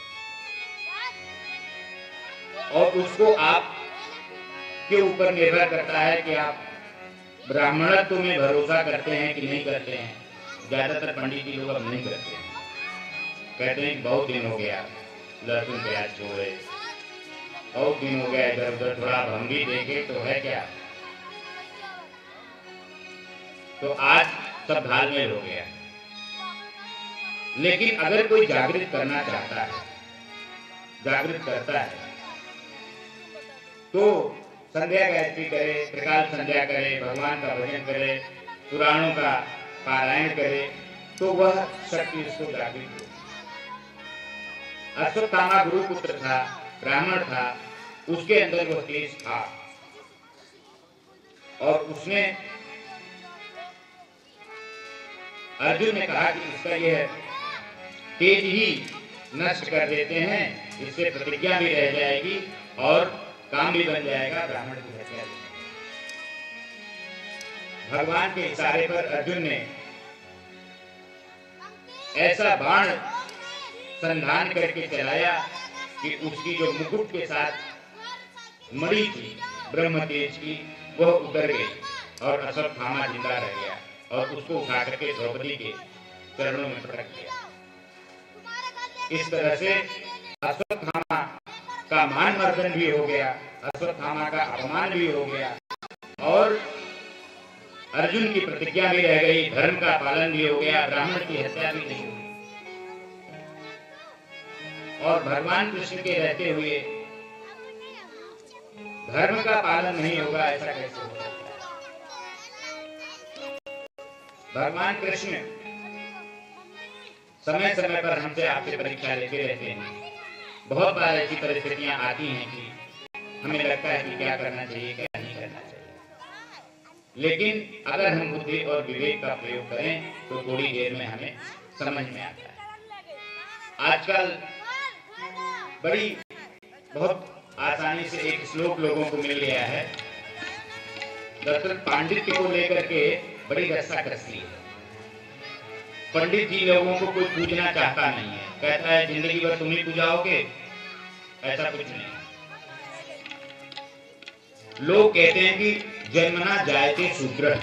S1: और उसको आप के ऊपर निर्भर करता है कि आप ब्राह्मणत्व में भरोसा करते हैं कि नहीं करते हैं। ज्यादातर पंडित जी लोग अब नहीं करते हैं, कहते हैं बहुत दिन हो गया लहसुन प्याज छोड़े, बहुत दिन हो गया इधर उधर थोड़ा हम भी देखे तो है क्या। तो आज सब घालमेल हो गया। लेकिन अगर कोई जागृत करना चाहता है, जागृत करता है, तो संध्या गायत्री करे, त्रिकाल संध्या करे, भगवान का भजन करे, पुराणों का पारायण करे, तो वह शक्ति उसको जागृत हो। अश्वत्थामा गुरुपुत्र था, ब्राह्मण था, उसके अंदर वह तेज था और उसने अर्जुन ने कहा कि इसका यह तेज ही नष्ट कर देते हैं, इससे प्रतिज्ञा भी रह जाएगी और काम भी बन जाएगा ब्राह्मण की हत्या। भगवान के इशारे पर अर्जुन ने ऐसा बाण संधान करके चलाया कि उसकी जो मुकुट के साथ मणि थी ब्रह्म तेज की, वह उतर गई और अश्वत्थामा जिंदा रह गया और उसको उठा करके द्रौपदी के चरणों में पटक दिया। इस तरह से अश्वत्थामा का मान मर्दन भी हो गया, अश्वत्थामा का अपमान भी हो गया और अर्जुन की प्रतिज्ञा भी रह गई, धर्म का पालन भी हो गया, ब्राह्मण की हत्या भी नहीं हुई। और भगवान कृष्ण के रहते हुए धर्म का पालन नहीं होगा, ऐसा कैसे हो सकता है। भगवान कृष्ण समय समय पर हमसे आपसे परीक्षा लेते रहते हैं। बहुत बार ऐसी परिस्थितियां आती हैं कि हमें लगता है कि क्या करना चाहिए क्या नहीं करना चाहिए, लेकिन अगर हम बुद्धि और विवेक का प्रयोग करें तो थोड़ी देर में हमें समझ में आता है। आजकल बड़ी बहुत आसानी से एक श्लोक लोगों को मिल गया है, दरअसल पांडित्य को लेकर के बड़ी रस्सा कसती है। पंडित जी लोगों को कोई पूजना चाहता नहीं है, कहता है जिंदगी भर तुम ही पूजाओगे, ऐसा कुछ नहीं। लोग कहते हैं कि जन्मना जायते शूद्र,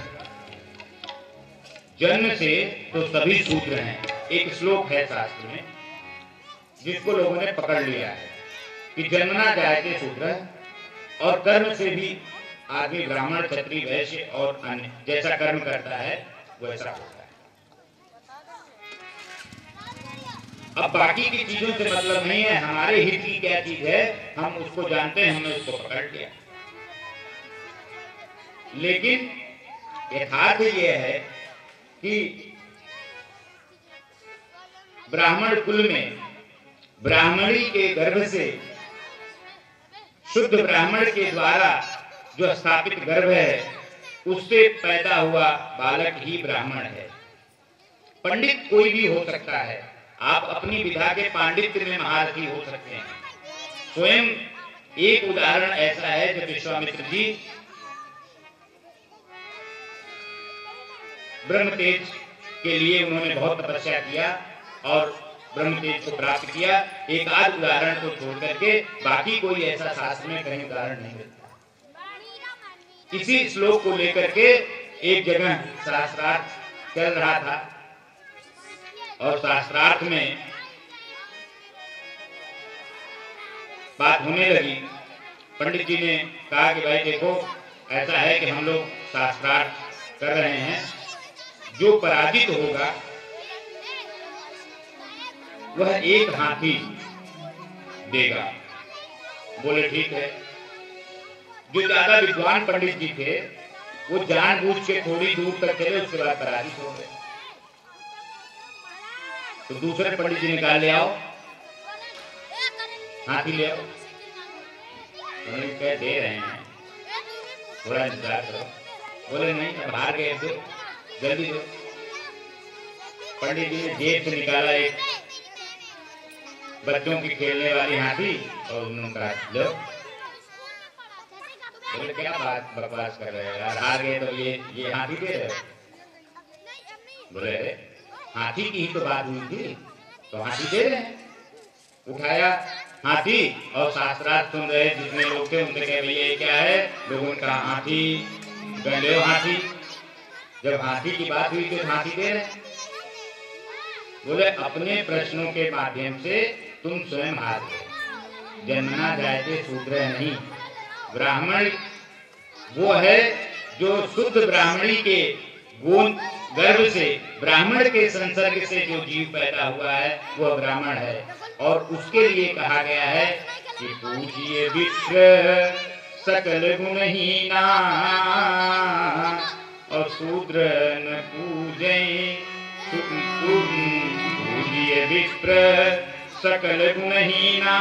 S1: जन्म से तो सभी शूद्र हैं। एक श्लोक है शास्त्र में जिसको लोगों ने पकड़ लिया है कि जन्मना जायते शूद्र, और कर्म से भी आदमी ब्राह्मण क्षत्रिय वैश्य और अन्य जैसा कर्म करता है वैसा होता है। अब बाकी की चीजों से मतलब नहीं है, हमारे हित की क्या चीज है हम उसको जानते हैं, हमने उसको पकड़ लिया। लेकिन यथार्थ यह है कि ब्राह्मण कुल में ब्राह्मणी के गर्भ से शुद्ध ब्राह्मण के द्वारा जो स्थापित गर्भ है उससे पैदा हुआ बालक ही ब्राह्मण है। पंडित कोई भी हो सकता है, आप अपनी विधा के पांडित्य में महारथी हो सकते हैं। स्वयं एक उदाहरण ऐसा है जब विश्वामित्र जी ब्रह्म तेज के लिए उन्होंने बहुत तपस्या किया और ब्रह्म तेज को प्राप्त किया। एक आध उदाहरण को छोड़ करके बाकी कोई ऐसा शास्त्र में कहीं उदाहरण नहीं मिलता। इसी श्लोक को लेकर के एक जगह शास्त्रार्थ चल रहा था और शास्त्रार्थ में बात होने लगी। पंडित जी ने कहा कि भाई देखो ऐसा है कि हम लोग शास्त्रार्थ कर रहे हैं, जो पराजित होगा वह एक हाथी देगा। बोले ठीक है। जो ज्यादा विद्वान पंडित जी थे वो जानबूझ के थोड़ी दूर तक चले, उसके बाद पराजित हो गए। तो दूसरे पंडित जी निकाल ले आओ, हाथी ले आओ। उन्होंने कह दे रहे हैं, थोड़ा इंतजार करो। बोले नहीं, अब हार गए, दो जल्दी दो। पंडित जी ने जेब से निकाला एक बच्चों की खेलने वाली हाथी और उन्होंने कहा लो। बोले क्या बात बकवास कर रहे हो यार, हार गए तो ये ये हाथी दे रहे हो। बोले हाथी की ही तो बात हुई थी, तो हाथी दे रहे हैं। उठाया हाथी और शास्त्रार्थ सुन रहे जितने लोग थे उनसे कह भैया ये क्या है। लोगों ने कहा हाथी, गले हाथी। जब हाथी की बात हुई तो हाथी दे रहे। बोले अपने प्रश्नों के माध्यम से तुम स्वयं हार गए। जन्मना जायते शूद्र नहीं। ब्राह्मण वो है जो शुद्ध ब्राह्मणी के गुण गर्भ से, ब्राह्मण के संसर्ग से जो जीव पैदा हुआ है वह ब्राह्मण है। और उसके लिए कहा गया है कि पूजिए विप्र सकल गुणहीना और शूद्र न पूजे। पूजिए विप्र सकल गुणहीना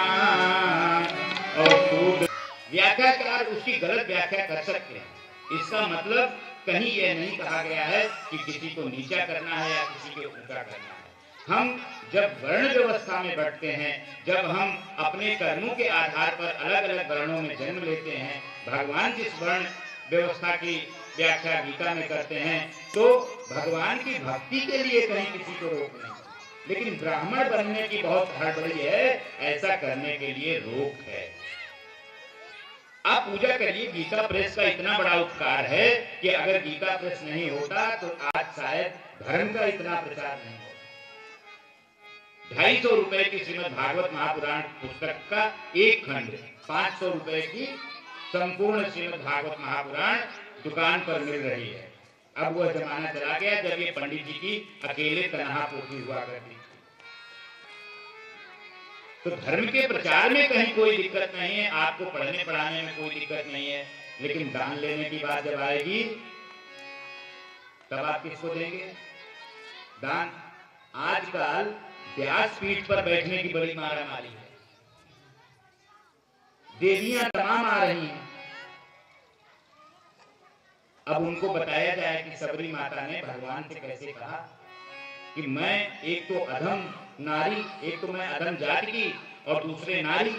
S1: और शूद्र। व्याख्याकार उसकी गलत व्याख्या कर सकते हैं। इसका मतलब कहीं यह नहीं कहा गया है कि किसी को नीचा करना है या किसी को ऊंचा करना है। हम जब वर्ण व्यवस्था में बढ़ते हैं, जब हम अपने कर्मों के आधार पर अलग अलग वर्णों में जन्म लेते हैं, भगवान जिस वर्ण व्यवस्था की व्याख्या गीता में करते हैं, तो भगवान की भक्ति के लिए कहीं किसी को रोक नहीं, लेकिन ब्राह्मण बनने की बहुत हड़बड़ी है, ऐसा करने के लिए रोक है। आप पूजा करिए। गीता प्रेस का इतना बड़ा उपकार है कि अगर गीता प्रेस नहीं होता तो आज शायद धर्म का इतना प्रचार नहीं होता। ढाई सौ रुपए की श्रीमद् भागवत महापुराण पुस्तक का एक खंड पांच सौ रुपए की संपूर्ण श्रीमद् भागवत महापुराण दुकान पर मिल रही है। अब वह जमाना चला गया जब ये पंडित जी की अकेले तनहा पोथी हुआ करती। तो धर्म के प्रचार में कहीं कोई दिक्कत नहीं है, आपको पढ़ने पढ़ाने में कोई दिक्कत नहीं है, लेकिन दान लेने की बात जब आएगी तब आप किसको देंगे दान? आजकल व्यासपीठ पर बैठने की बड़ी मारामारी है। देवियां तमाम आ रही हैं। अब उनको बताया जाए कि सबरी माता ने भगवान से कैसे कहा कि मैं एक तो अधम नारी, एक तो मैं अधम जाति की और दूसरे नारी,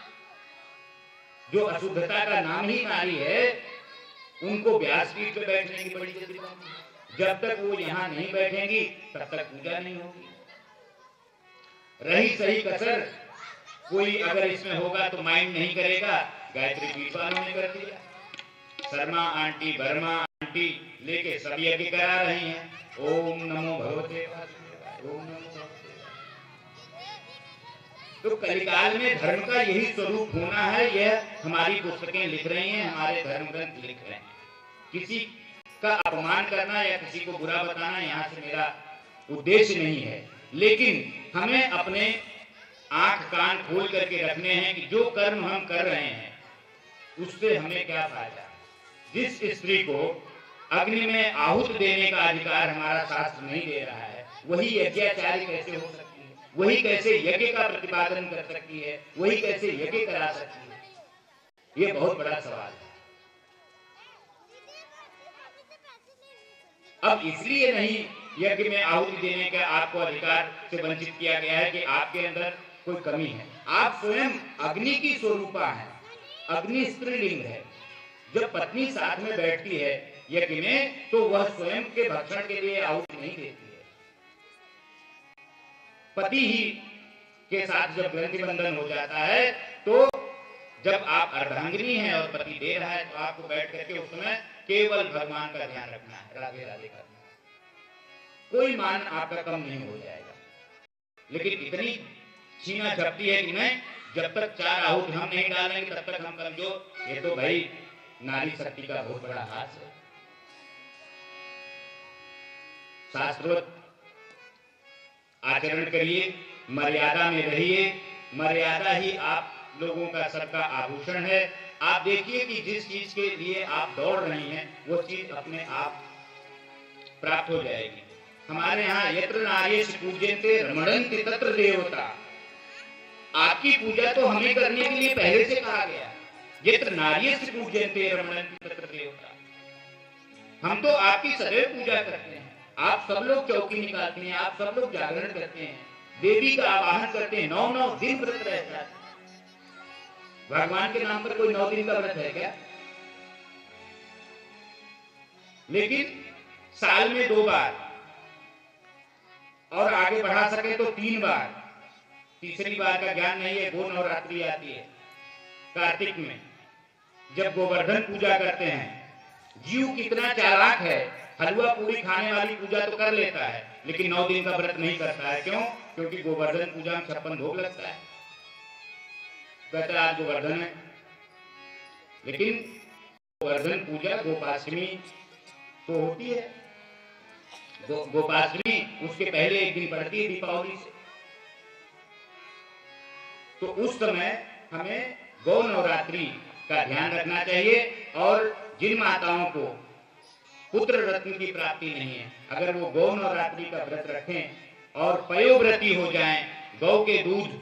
S1: जो अशुद्धता का नाम ही नारी है, उनको व्यासपीठ पे बैठने की बड़ी जल्दी। जब तक वो यहाँ नहीं बैठेंगी तब तक पूजा नहीं होगी। रही सही कसर कोई अगर इसमें होगा तो माइंड नहीं करेगा। गायत्री पीठ वालों ने कर दिया। शर्मा आंटी, वर्मा आंटी लेके सब यज्ञ करा रही हैं। ओम नमो भगवते वासुदेवाय, ओम नमो भगवते। तो कलिकाल में धर्म का यही स्वरूप होना है। यह हमारी पुस्तकें लिख रही हैं, हमारे धर्म ग्रंथ लिख रहे हैं। किसी का अपमान करना या किसी को बुरा बताना यहाँ से मेरा उद्देश्य नहीं है, लेकिन हमें अपने आंख कान खोल करके रखने हैं कि जो कर्म हम कर रहे हैं उससे हमें क्या फायदा। जिस स्त्री को अग्नि में आहुत देने का अधिकार हमारा शास्त्र नहीं दे रहा है, वही यज्ञाचार्य कैसे हो सकती है? वही कैसे यज्ञ का प्रतिपादन कर सकती है? वही कैसे यज्ञ करा सकती है? ये बहुत बड़ा सवाल है। अब इसलिए नहीं यज्ञ में आहुति देने का आपको अधिकार से वंचित किया गया है कि आपके अंदर कोई कमी है। आप स्वयं अग्नि की स्वरूपा है। अग्नि स्त्रीलिंग है। जब पत्नी साथ में बैठती है यज्ञ में तो वह स्वयं के भक्षण के लिए आहुति नहीं देती है। पति ही के साथ जब ग्रंथि बंधन हो जाता है तो जब आप अर्धांगिनी हैं और पति दे रहा है तो आपको बैठ करके उस समय केवल भगवान का ध्यान रखना है, राधे राधे करना है। कोई मान आपका कम नहीं हो जाएगा। लेकिन इतनी छीना झपटी है कि नहीं, जब तक चार आहुति हम नहीं डालेंगे तब तक हम कमजोर। ये तो भाई नारी शक्ति का बहुत बड़ा हाथ है। शास्त्रोक्त आचरण करिए, मर्यादा में रहिए, मर्यादा ही आप लोगों का सबका आभूषण है। आप देखिए कि जिस चीज के लिए आप दौड़ रही हैं वो चीज अपने आप प्राप्त हो जाएगी। हमारे यहाँ यत्र नार्यश्च पूज्यन्ते रमणन्ति तत्र देवता, आपकी पूजा तो हमें करने के लिए पहले से कहा गया। यत्र नार्यश्च पूज्यन्ते रमणन्ति तत्र देवता, हम तो आपकी सदैव पूजा करते हैं। आप सब लोग चौकी निकालते हैं, आप सब लोग जागरण करते हैं, देवी का आवाहन करते हैं, नौ नौ दिन व्रत रहता है। भगवान के नाम पर कोई नौ दिन का व्रत है क्या? लेकिन साल में दो बार और आगे बढ़ा सके तो तीन बार, तीसरी बार का ज्ञान नहीं है। गो नवरात्रि आती है कार्तिक में, जब गोवर्धन पूजा करते हैं। जीव कितना चालाक है, हलवा पूरी खाने वाली पूजा तो कर लेता है लेकिन नौ दिन का व्रत नहीं करता है। क्यों? क्योंकि गोवर्धन पूजा में छप्पन भोग लगता है। कहता है आज गोवर्धन है, लेकिन गोवर्धन पूजा गोपाष्टमी तो होती है। गो, गोपाष्टमी उसके पहले एक दिन पड़ती है दीपावली से। तो उस समय हमें गौ नवरात्रि का ध्यान रखना चाहिए। और जिन माताओं को पुत्र रत्न की प्राप्ति नहीं है, अगर वो गौ नवरात्रि का व्रत रखें और पयोव्रती हो जाएं, गौ के दूध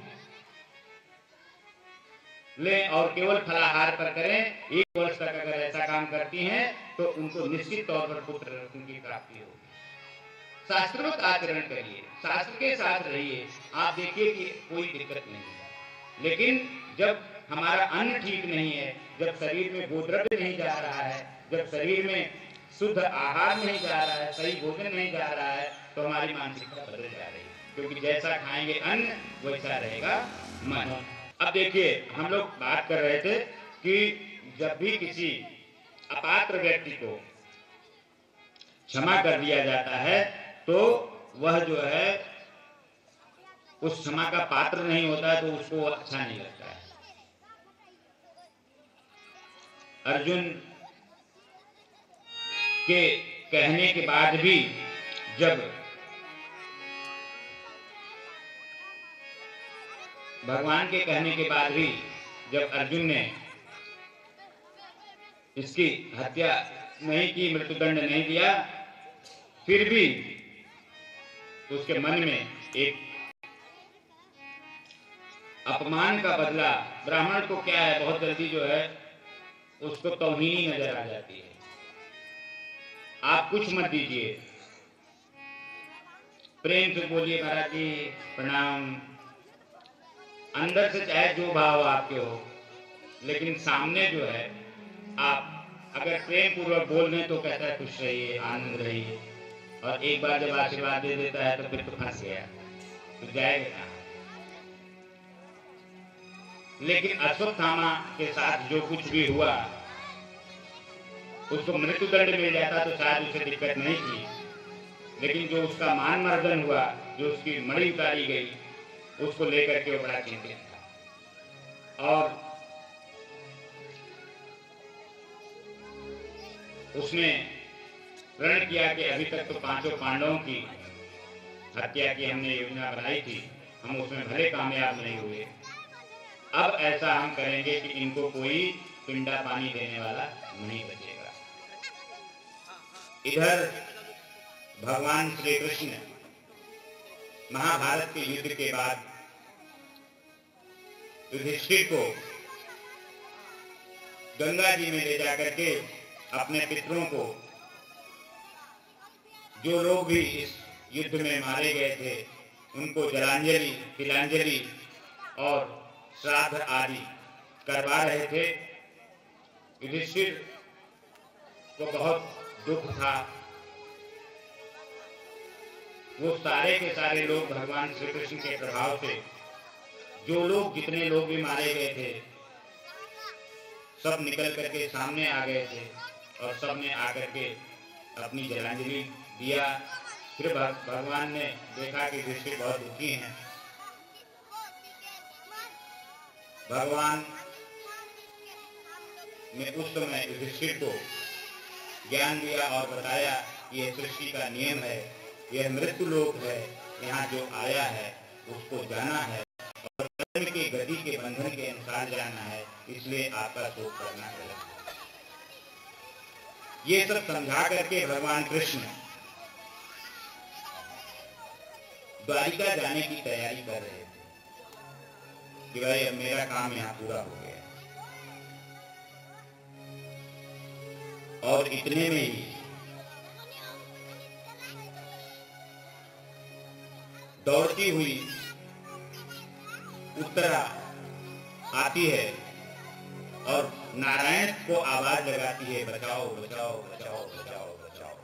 S1: लें और केवल फलाहार पर करें, एक वर्ष तक अगर ऐसा काम करती हैं तो उनको निश्चित तौर पर पुत्र रत्न की प्राप्ति होगी। शास्त्रोक्त आचरण करिए, शास्त्र के साथ रहिए, आप देखिए कि कोई दिक्कत नहीं है। लेकिन जब हमारा अन्न ठीक नहीं है, जब शरीर में गोद्रव्य नहीं जा रहा है, जब शरीर में शुद्ध आहार नहीं जा रहा है, सही भोजन नहीं जा रहा है, तो हमारी मानसिकता बदल जा रही है। क्योंकि जैसा खाएंगे अन्न वैसा रहेगा मन। अब देखिए, हम लोग बात कर रहे थे कि जब भी किसी अपात्र व्यक्ति को क्षमा कर दिया जाता है तो वह जो है उस क्षमा का पात्र नहीं होता है, तो उसको अच्छा नहीं लगता है। अर्जुन के कहने के बाद भी जब भगवान के कहने के बाद भी जब अर्जुन ने इसकी हत्या नहीं की, मृत्युदंड नहीं दिया, फिर भी उसके मन में एक अपमान का बदला। ब्राह्मण को क्या है, बहुत जल्दी जो है उसको तौहीनी नजर आ जाती है। आप कुछ मत दीजिए, प्रेम से बोलिए महाराज जी प्रणाम, अंदर से चाहे जो भाव आपके हो, लेकिन सामने जो है आप अगर प्रेम पूर्वक बोल दें तो कहता है खुश रहिए, आनंद रहिए। और एक बार जब आशीर्वाद दे देता है तो फिर तो फंस गया, तो जाएगा कहाँ। लेकिन अश्वत्थामा के साथ जो कुछ भी हुआ, उसको मृत्युदंड मिल जाता तो शायद उसे दिक्कत नहीं थी, लेकिन जो उसका मान मर्दन हुआ, जो उसकी मणि उतारी गई, उसको लेकर के वो बड़ा चिंतित था। और उसने प्रण किया कि अभी तक तो पांचों पांडवों की हत्या की हमने योजना बनाई थी, हम उसमें भले कामयाब नहीं हुए, अब ऐसा हम करेंगे कि इनको कोई पिंडा पानी देने वाला नहीं बचेगा। इधर भगवान श्री कृष्ण महाभारत के युद्ध के बाद युधिष्ठिर को गंगा जी में ले जाकर के अपने पितरों को, जो लोग भी इस युद्ध में मारे गए थे, उनको जलांजलि, तिलांजलि और श्राद्ध आदि करवा रहे थे। युधिष्ठिर को बहुत दुख था। वो सारे के सारे लोग भगवान श्री कृष्ण के प्रभाव से, जो लोग जितने लोग भी मारे गए थे, सब निकल करके सामने आ गए थे और सब ने आकर के अपनी जलांजलि दिया। फिर भगवान ने देखा कि युधिष्ठिर बहुत दुखी हैं। भगवान ने उस समय युधिष्ठिर को ज्ञान दिया और बताया कि यह सृष्टि का नियम है, यह मृत्यु लोक है, यहाँ जो आया है उसको जाना है और कर्म के अनुसार जाना है, इसलिए आपका शोक करना गलत है। ये सब समझा करके भगवान कृष्ण द्वारिका जाने की तैयारी कर रहे थे कि भाई अब मेरा काम यहाँ पूरा हो गया। और इतने में ही दौड़ती हुई उत्तरा आती है और नारायण को आवाज लगाती है, बचाओ बचाओ बचाओ बचाओ बचाओ।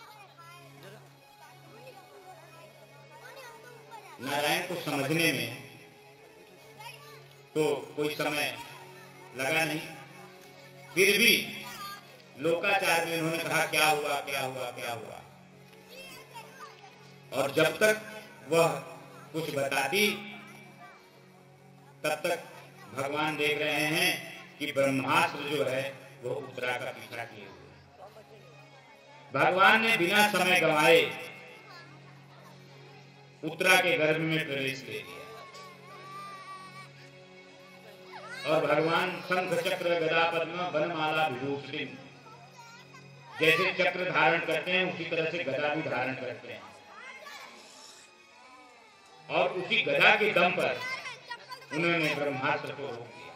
S1: नारायण को समझने में तो कोई समय लगा नहीं, फिर भी लोकाचार में उन्होंने कहा क्या हुआ क्या हुआ क्या हुआ। और जब तक वह कुछ बताती तब तक भगवान देख रहे हैं कि ब्रह्मास्त्र जो है वो उत्तरा का पीछा किए हुए। भगवान ने बिना समय गंवाए उत्तरा के गर्भ में प्रवेश ले लिया और भगवान शंख चक्र गदा पद्म वनमाला विभूषित जैसे चक्र धारण करते हैं उसी तरह से गदा भी धारण करते हैं और उसी गदा के दम पर उन्होंने ब्रह्मास्त्र को रोक दिया।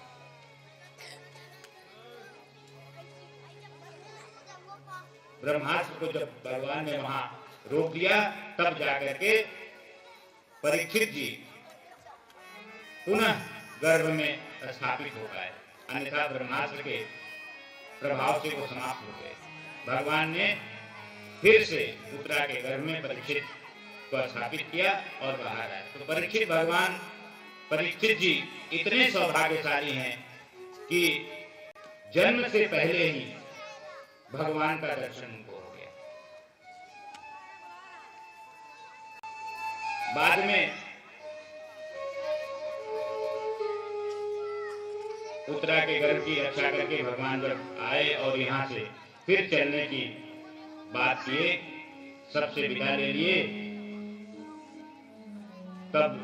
S1: ब्रह्मास्त्र को जब भगवान ने वहां रोक दिया तब जाकर के परीक्षित जी पुनः गर्भ में स्थापित हो गए, अन्यथा ब्रह्मास्त्र के प्रभाव से वो समाप्त हो गए। भगवान ने फिर से उत्तरा के गर्भ में परीक्षित को स्थापित किया और बाहर आए। तो परीक्षित भगवान परीक्षित जी इतने सौभाग्यशाली हैं कि जन्म से पहले ही भगवान का दर्शन उनको हो गया। बाद में उत्तरा के गर्भ की रक्षा करके भगवान जब आए और यहाँ से फिर चलने की बात किए, सबसे विदा ले लिए, तब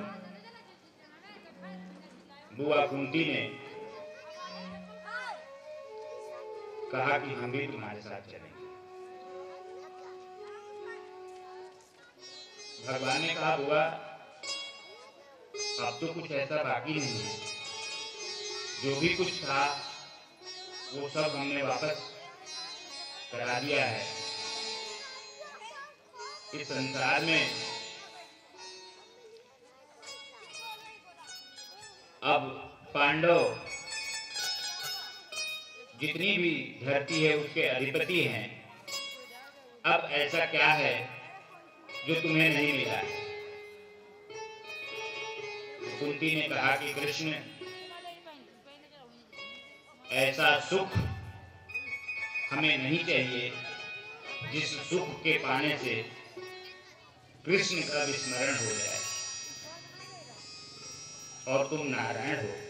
S1: बुआ कुंती ने कहा कि हम भी तुम्हारे साथ चलेंगे। भगवान ने कहा बुआ अब तो कुछ ऐसा बाकी नहीं है, जो भी कुछ था वो सब हमने वापस करा दिया है। इस संसार में अब पांडव जितनी भी धरती है उसके अधिपति हैं। अब ऐसा क्या है जो तुम्हें नहीं मिला है? कुंती ने कहा कि कृष्ण ऐसा सुख हमें नहीं चाहिए जिस सुख के पाने से कृष्ण का विस्मरण हो जाए और तुम नारायण हो।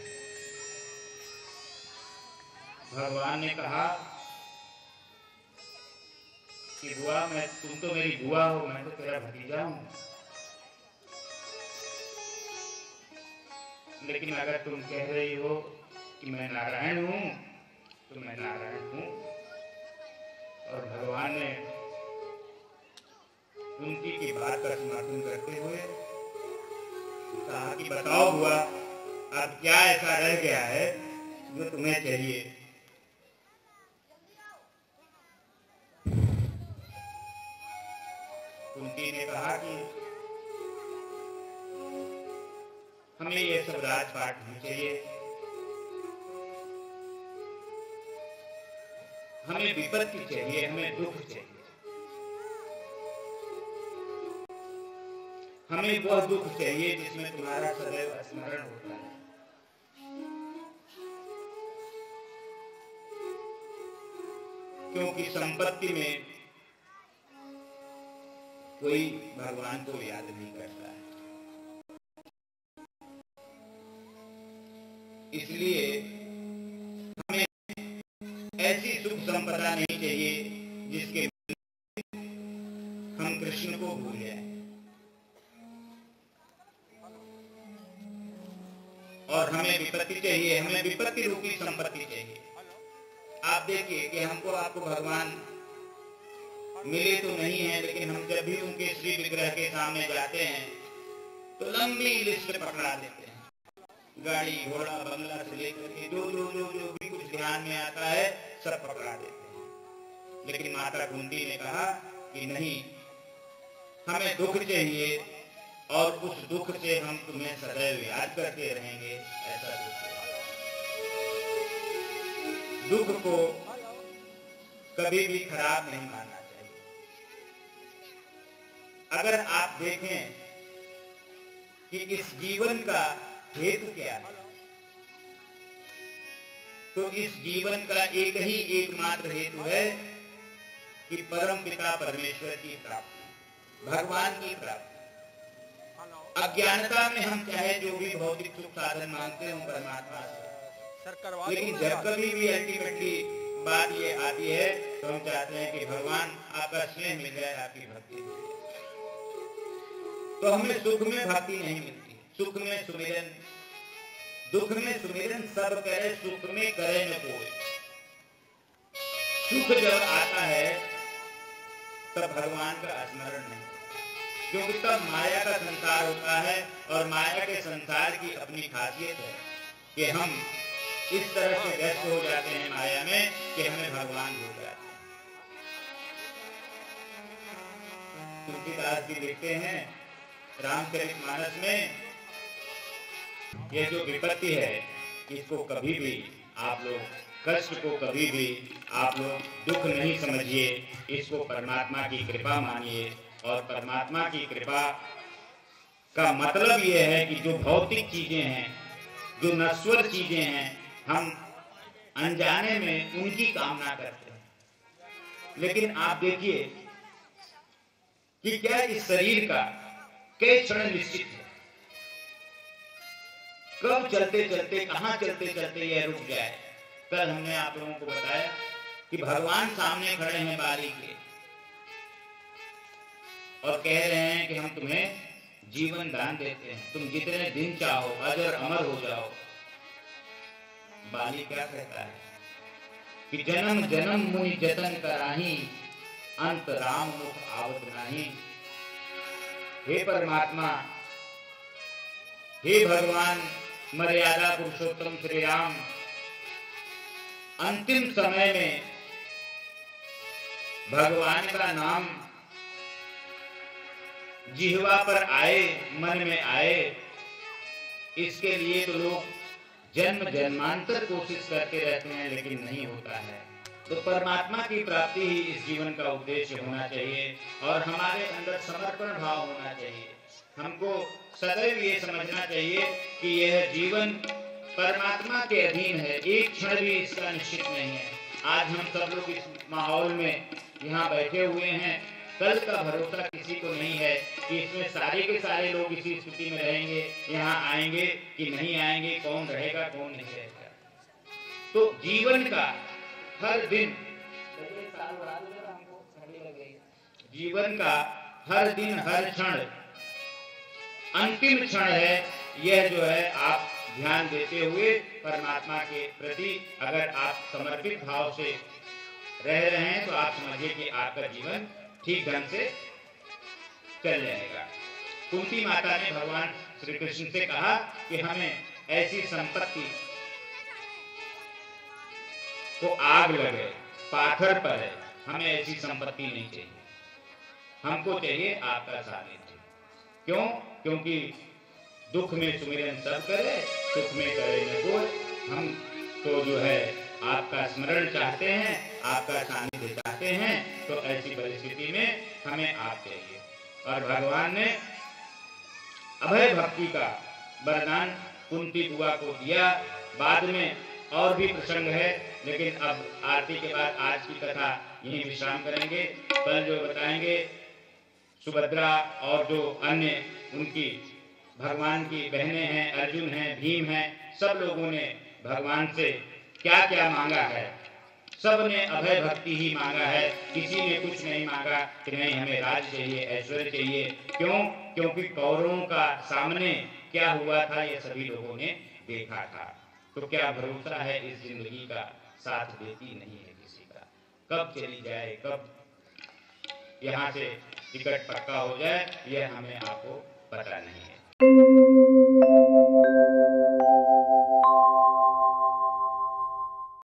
S1: भगवान ने कहा कि बुआ मैं तुम तो मेरी बुआ हो, मैं तो तेरा भतीजा हूं, लेकिन अगर तुम कह रही हो कि मैं नारायण हूं तो मैं नारायण हूं। और भगवान ने कुंती की बात का समर्थन करते हुए कहा कि बताओ बुआ अब क्या ऐसा रह गया है जो तुम्हें चाहिए? कुंती ने कहा कि हमें ये सब राजपाट नहीं चाहिए, हमें विपत्ति चाहिए, हमें दुख चाहिए, हमें वह दुख चाहिए जिसमें तुम्हारा सदैव स्मरण होता है। क्योंकि संपत्ति में कोई भगवान को याद नहीं करता है, इसलिए हमें ऐसी सुख संपदा नहीं चाहिए जिसके हम कृष्ण को भूल जाएं। और और हमें विपत्ति चाहिए, हमें विपत्ति रूपी संपत्ति चाहिए। आप देखिए कि हमको आपको भगवान मिले तो नहीं है, लेकिन हम जब भी उनके श्री विग्रह के सामने जाते हैं तो लंबी लिस्ट पकड़ा देते हैं, गाड़ी घोड़ा बंगला से लेकर के जो जो जो जो भी कुछ ध्यान में आता है सब पकड़ा देते हैं। लेकिन माता कुंती ने कहा कि नहीं, हमें दुख चाहिए और उस दुख से हम तुम्हें सदैव याद करते रहेंगे। ऐसा दुख दुख को कभी भी खराब नहीं मानना चाहिए। अगर आप देखें कि इस जीवन का हेतु क्या है, तो इस जीवन का एक ही एकमात्र हेतु है कि परम पिता परमेश्वर की प्राप्ति, भगवान की प्राप्ति। अज्ञानता में हम चाहे जो भी भौतिक सुख साधन मांगते हो परमात्मा से, लेकिन जब कभी भी अल्टीमेटली बात ये आती है तो हम चाहते हैं कि भगवान आपका स्नेह मिल जाए, आपकी भक्ति मिल जाए। तो हमें सुख में भक्ति नहीं मिलती, सुख में सुमिरन, दुख में सुमिरन सब करे, सुख में करे न कोई। सुख जब आता है तब भगवान का स्मरण नहीं, क्योंकि तब माया का संसार होता है और माया के संसार की अपनी खासियत है कि हम इस तरह से व्यस्त हो जाते हैं माया में कि हमें भगवान भूल जाते हैं। तुलसीदास जी लिखते हैं रामचरितमानस में, ये जो विपत्ति है इसको कभी भी आप लोग, कष्ट को कभी भी आप लोग दुख नहीं समझिए, इसको परमात्मा की कृपा मानिए। और परमात्मा की कृपा का मतलब ये है कि जो भौतिक चीजें हैं, जो नश्वर चीजें हैं, हम अनजाने में उनकी कामना करते हैं। लेकिन आप देखिए कि क्या इस शरीर का कई क्षण निश्चित है, कब चलते चलते कहां चलते चलते यह रुक जाए। कल हमने आप लोगों को बताया कि भगवान सामने खड़े हैं बारी के और कह रहे हैं कि हम तुम्हें जीवन दान देते हैं, तुम जितने दिन चाहो अजर अमर हो जाओ। बाली क्या कहता है कि जन्म जन्म मुनि जतन कराही, अंत राम मुख आवत नाही। हे परमात्मा, हे भगवान मर्यादा पुरुषोत्तम श्री राम, अंतिम समय में भगवान का नाम जिह्वा पर आए, मन में आए, इसके लिए तो लोग जन्म जन्मांतर कोशिश करते रहते हैं, लेकिन नहीं होता है। तो परमात्मा की प्राप्ति ही इस जीवन का उद्देश्य होना चाहिए और हमारे अंदर समर्पण भाव होना चाहिए। हमको सदैव ये समझना चाहिए कि यह जीवन परमात्मा के अधीन है, एक क्षण भी इसका निश्चित नहीं है। आज हम सब लोग इस माहौल में यहाँ बैठे हुए हैं, कल का भरोसा किसी को नहीं है कि इसमें सारे के सारे लोग इसी स्थिति में रहेंगे, यहाँ आएंगे कि नहीं आएंगे, कौन रहेगा कौन नहीं रहेगा। तो जीवन का हर दिन, जीवन का हर दिन हर क्षण अंतिम क्षण है। यह जो है आप ध्यान देते हुए परमात्मा के प्रति अगर आप समर्पित भाव से रह रहे हैं तो आप समझिए कि आपका जीवन ठीक ढंग से चल जाएगा। कुंती माता ने भगवान श्री कृष्ण से कहा कि हमें ऐसी संपत्ति को आग लगे, पाथर पर है, हमें ऐसी संपत्ति नहीं चाहिए, हमको चाहिए आपका सानिध्य। क्यों? क्योंकि दुख में सुमिरन सब करे, सुख में करे न कोई। हम तो जो है आपका स्मरण चाहते हैं, आपका सानिध्य चाहते हैं, तो ऐसी परिस्थिति में हमें आप चाहिए। और भगवान ने अभय भक्ति का वरदान कुंती बुआ को दिया। बाद में और भी प्रसंग है, लेकिन अब आरती के बाद आज की कथा यहीं विश्राम करेंगे। कल जो बताएंगे सुभद्रा और जो अन्य उनकी भगवान की बहनें हैं, अर्जुन हैं, भीम हैं, सब लोगों ने भगवान से क्या क्या मांगा है। सब ने अभय भक्ति ही मांगा है, किसी ने कुछ नहीं मांगा कि नहीं हमें राज चाहिए, ऐश्वर्य चाहिए। क्यों? क्योंकि कौरवों का सामने क्या हुआ था ये सभी लोगों ने देखा था। तो क्या भरोसा है इस जिंदगी का, साथ देती नहीं है किसी का। कब चली जाए, कब यहाँ से टिकट पक्का हो जाए, यह हमें आपको पता नहीं है।